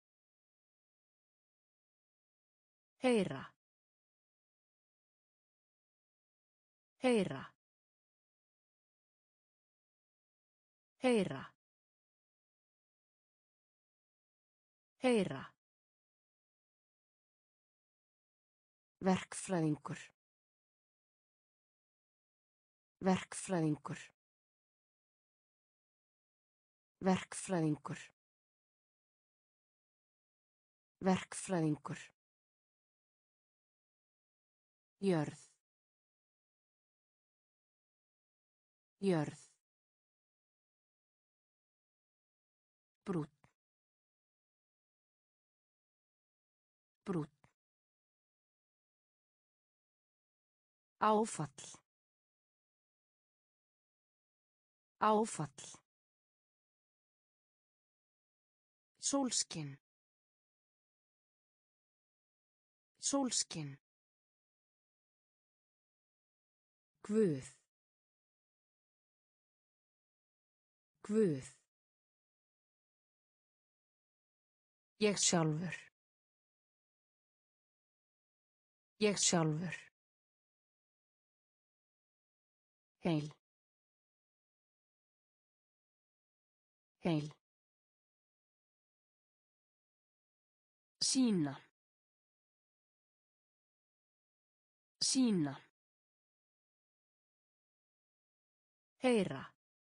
Heyra. Heyra. Heyra. Heyra. Verkfræðingur. Verkfræðingur. Verkfræðingur. Verkfræðingur. Jörð. Jörð. Brút. Brút. Áfall. Áfall. Sólskin. Sólskin. Guð. Guð. Ég sjálfur. Ég sjálfur. Heil. Heil. Sýna. Sýna. Heyra.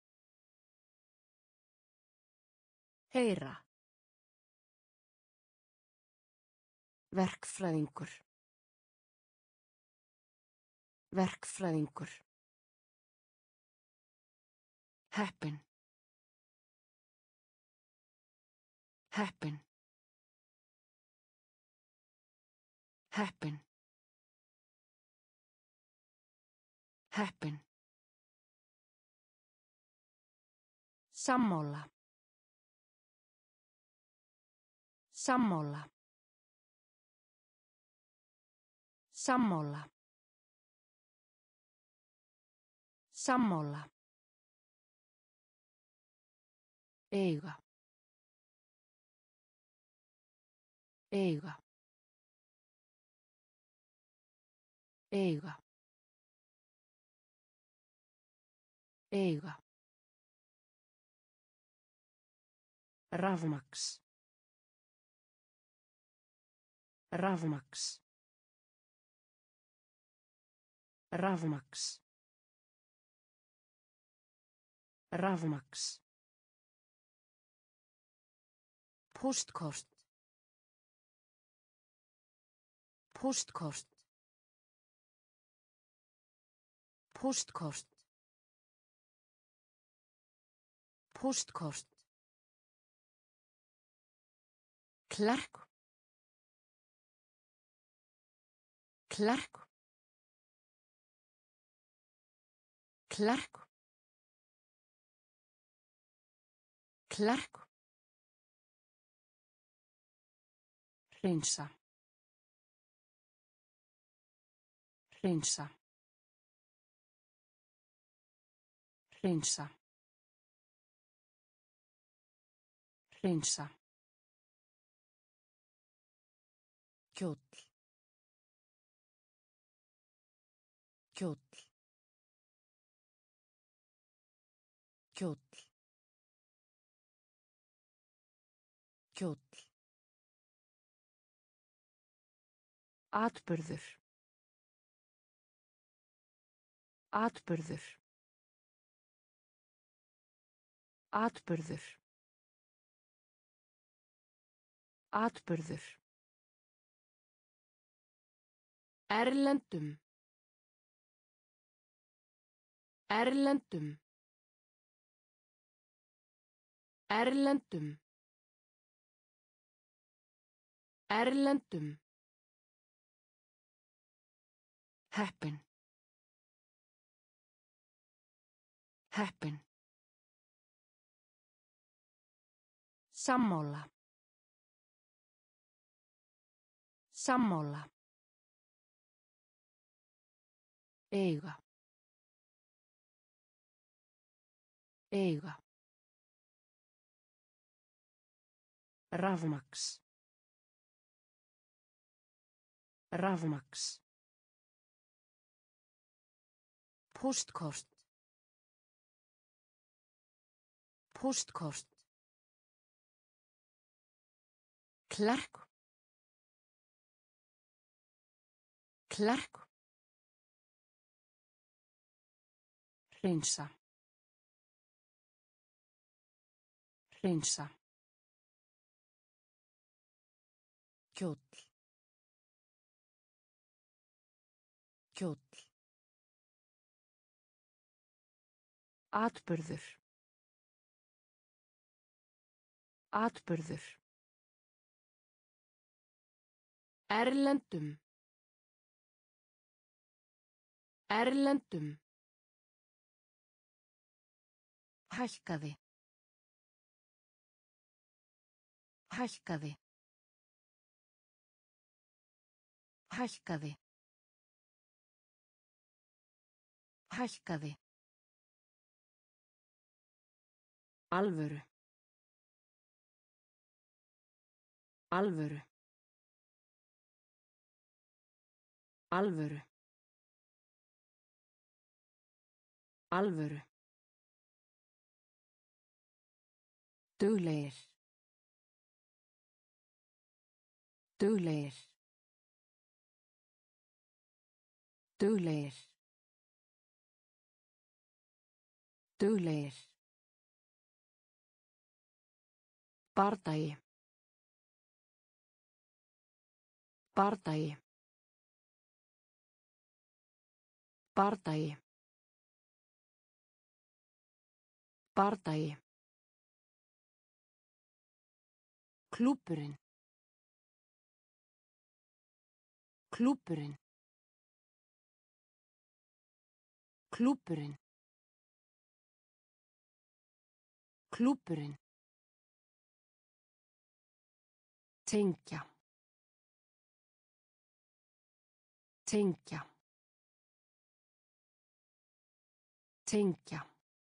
Heyra. Verkfræðingur. Verkfræðingur. Heppin. Heppin. Heppin. Heppin. Sammála. Sammála. Sammála. Sammála. Eiga. Eiga. Eiga. Eiga. Rafmaks. Rafmaks. Rafmaks. Rafmaks. Póstkort. Póstkort. Póstkort. Póstkort. Klerk. Klerk. Klerk. Klerk. Hreinsa. Hreinsa. Hreinsa. Hreinsa. Kjóll. Kjóll. Kjóll. Kjóll. Atburður. Atburður. Atburður. Atburður. Erlendum. Erlendum. Erlendum. Erlendum. Heppin. Heppin. Sammála. Sammála. Eiga. Eiga. Rafmaks. Rafmaks. Póstkort. Póstkort. Klerk. Klerk. Hreinsa. Hreinsa. Kjóll. Kjóll. Atburður. Atburður. Erlendum. Erlendum. Hækkaði. Hækkaði. Hækkaði. Hækkaði. Alvöru. Alvöru. Alvöru. Alvöru. Duglegir. Duglegir. Duglegir. Duglegir. Bardagi. Bardagi. Bardagi. Bardagi. Klúbburinn. Klúbburinn. Klúbburinn. Klúbburinn. Tengja. Tengja. Tengja.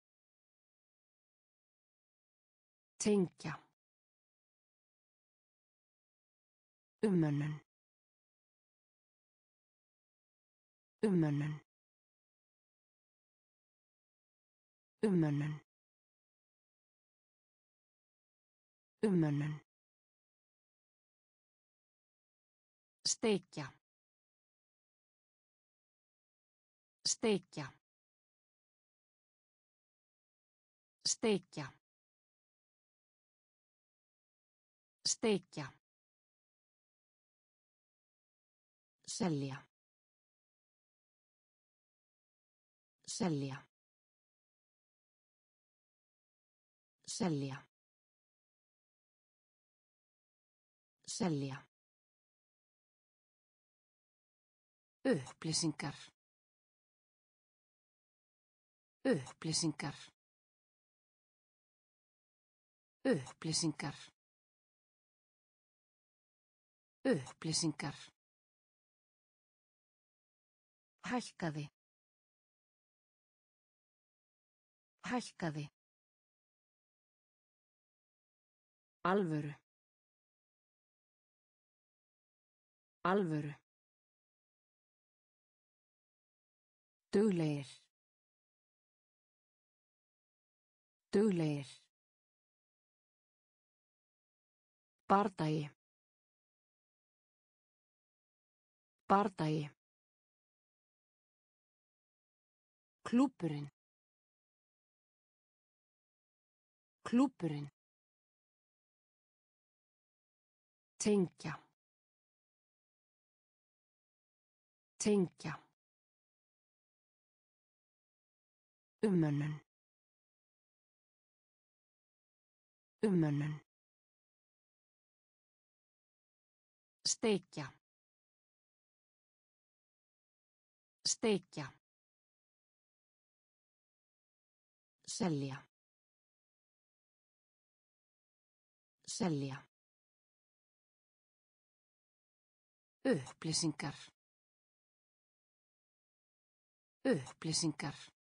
Tengja. Umönnun. Umönnun. Umönnun. Umönnun. Steikja. Steikja. Steikja. Steikja. Selja. Selja. Selja. Selja. Upplýsingar. Upplýsingar. Upplýsingar. Upplýsingar. Hækkaði. Hækkaði. Alvöru. Alvöru. Duglegir. Duglegir. Bardagi. Bardagi. Klúbburinn. Klúbburinn. Tengja. Tengja. Umönnun. Umönnun. Steikja. Steikja. Selja. Selja. Upplýsingar. Upplýsingar.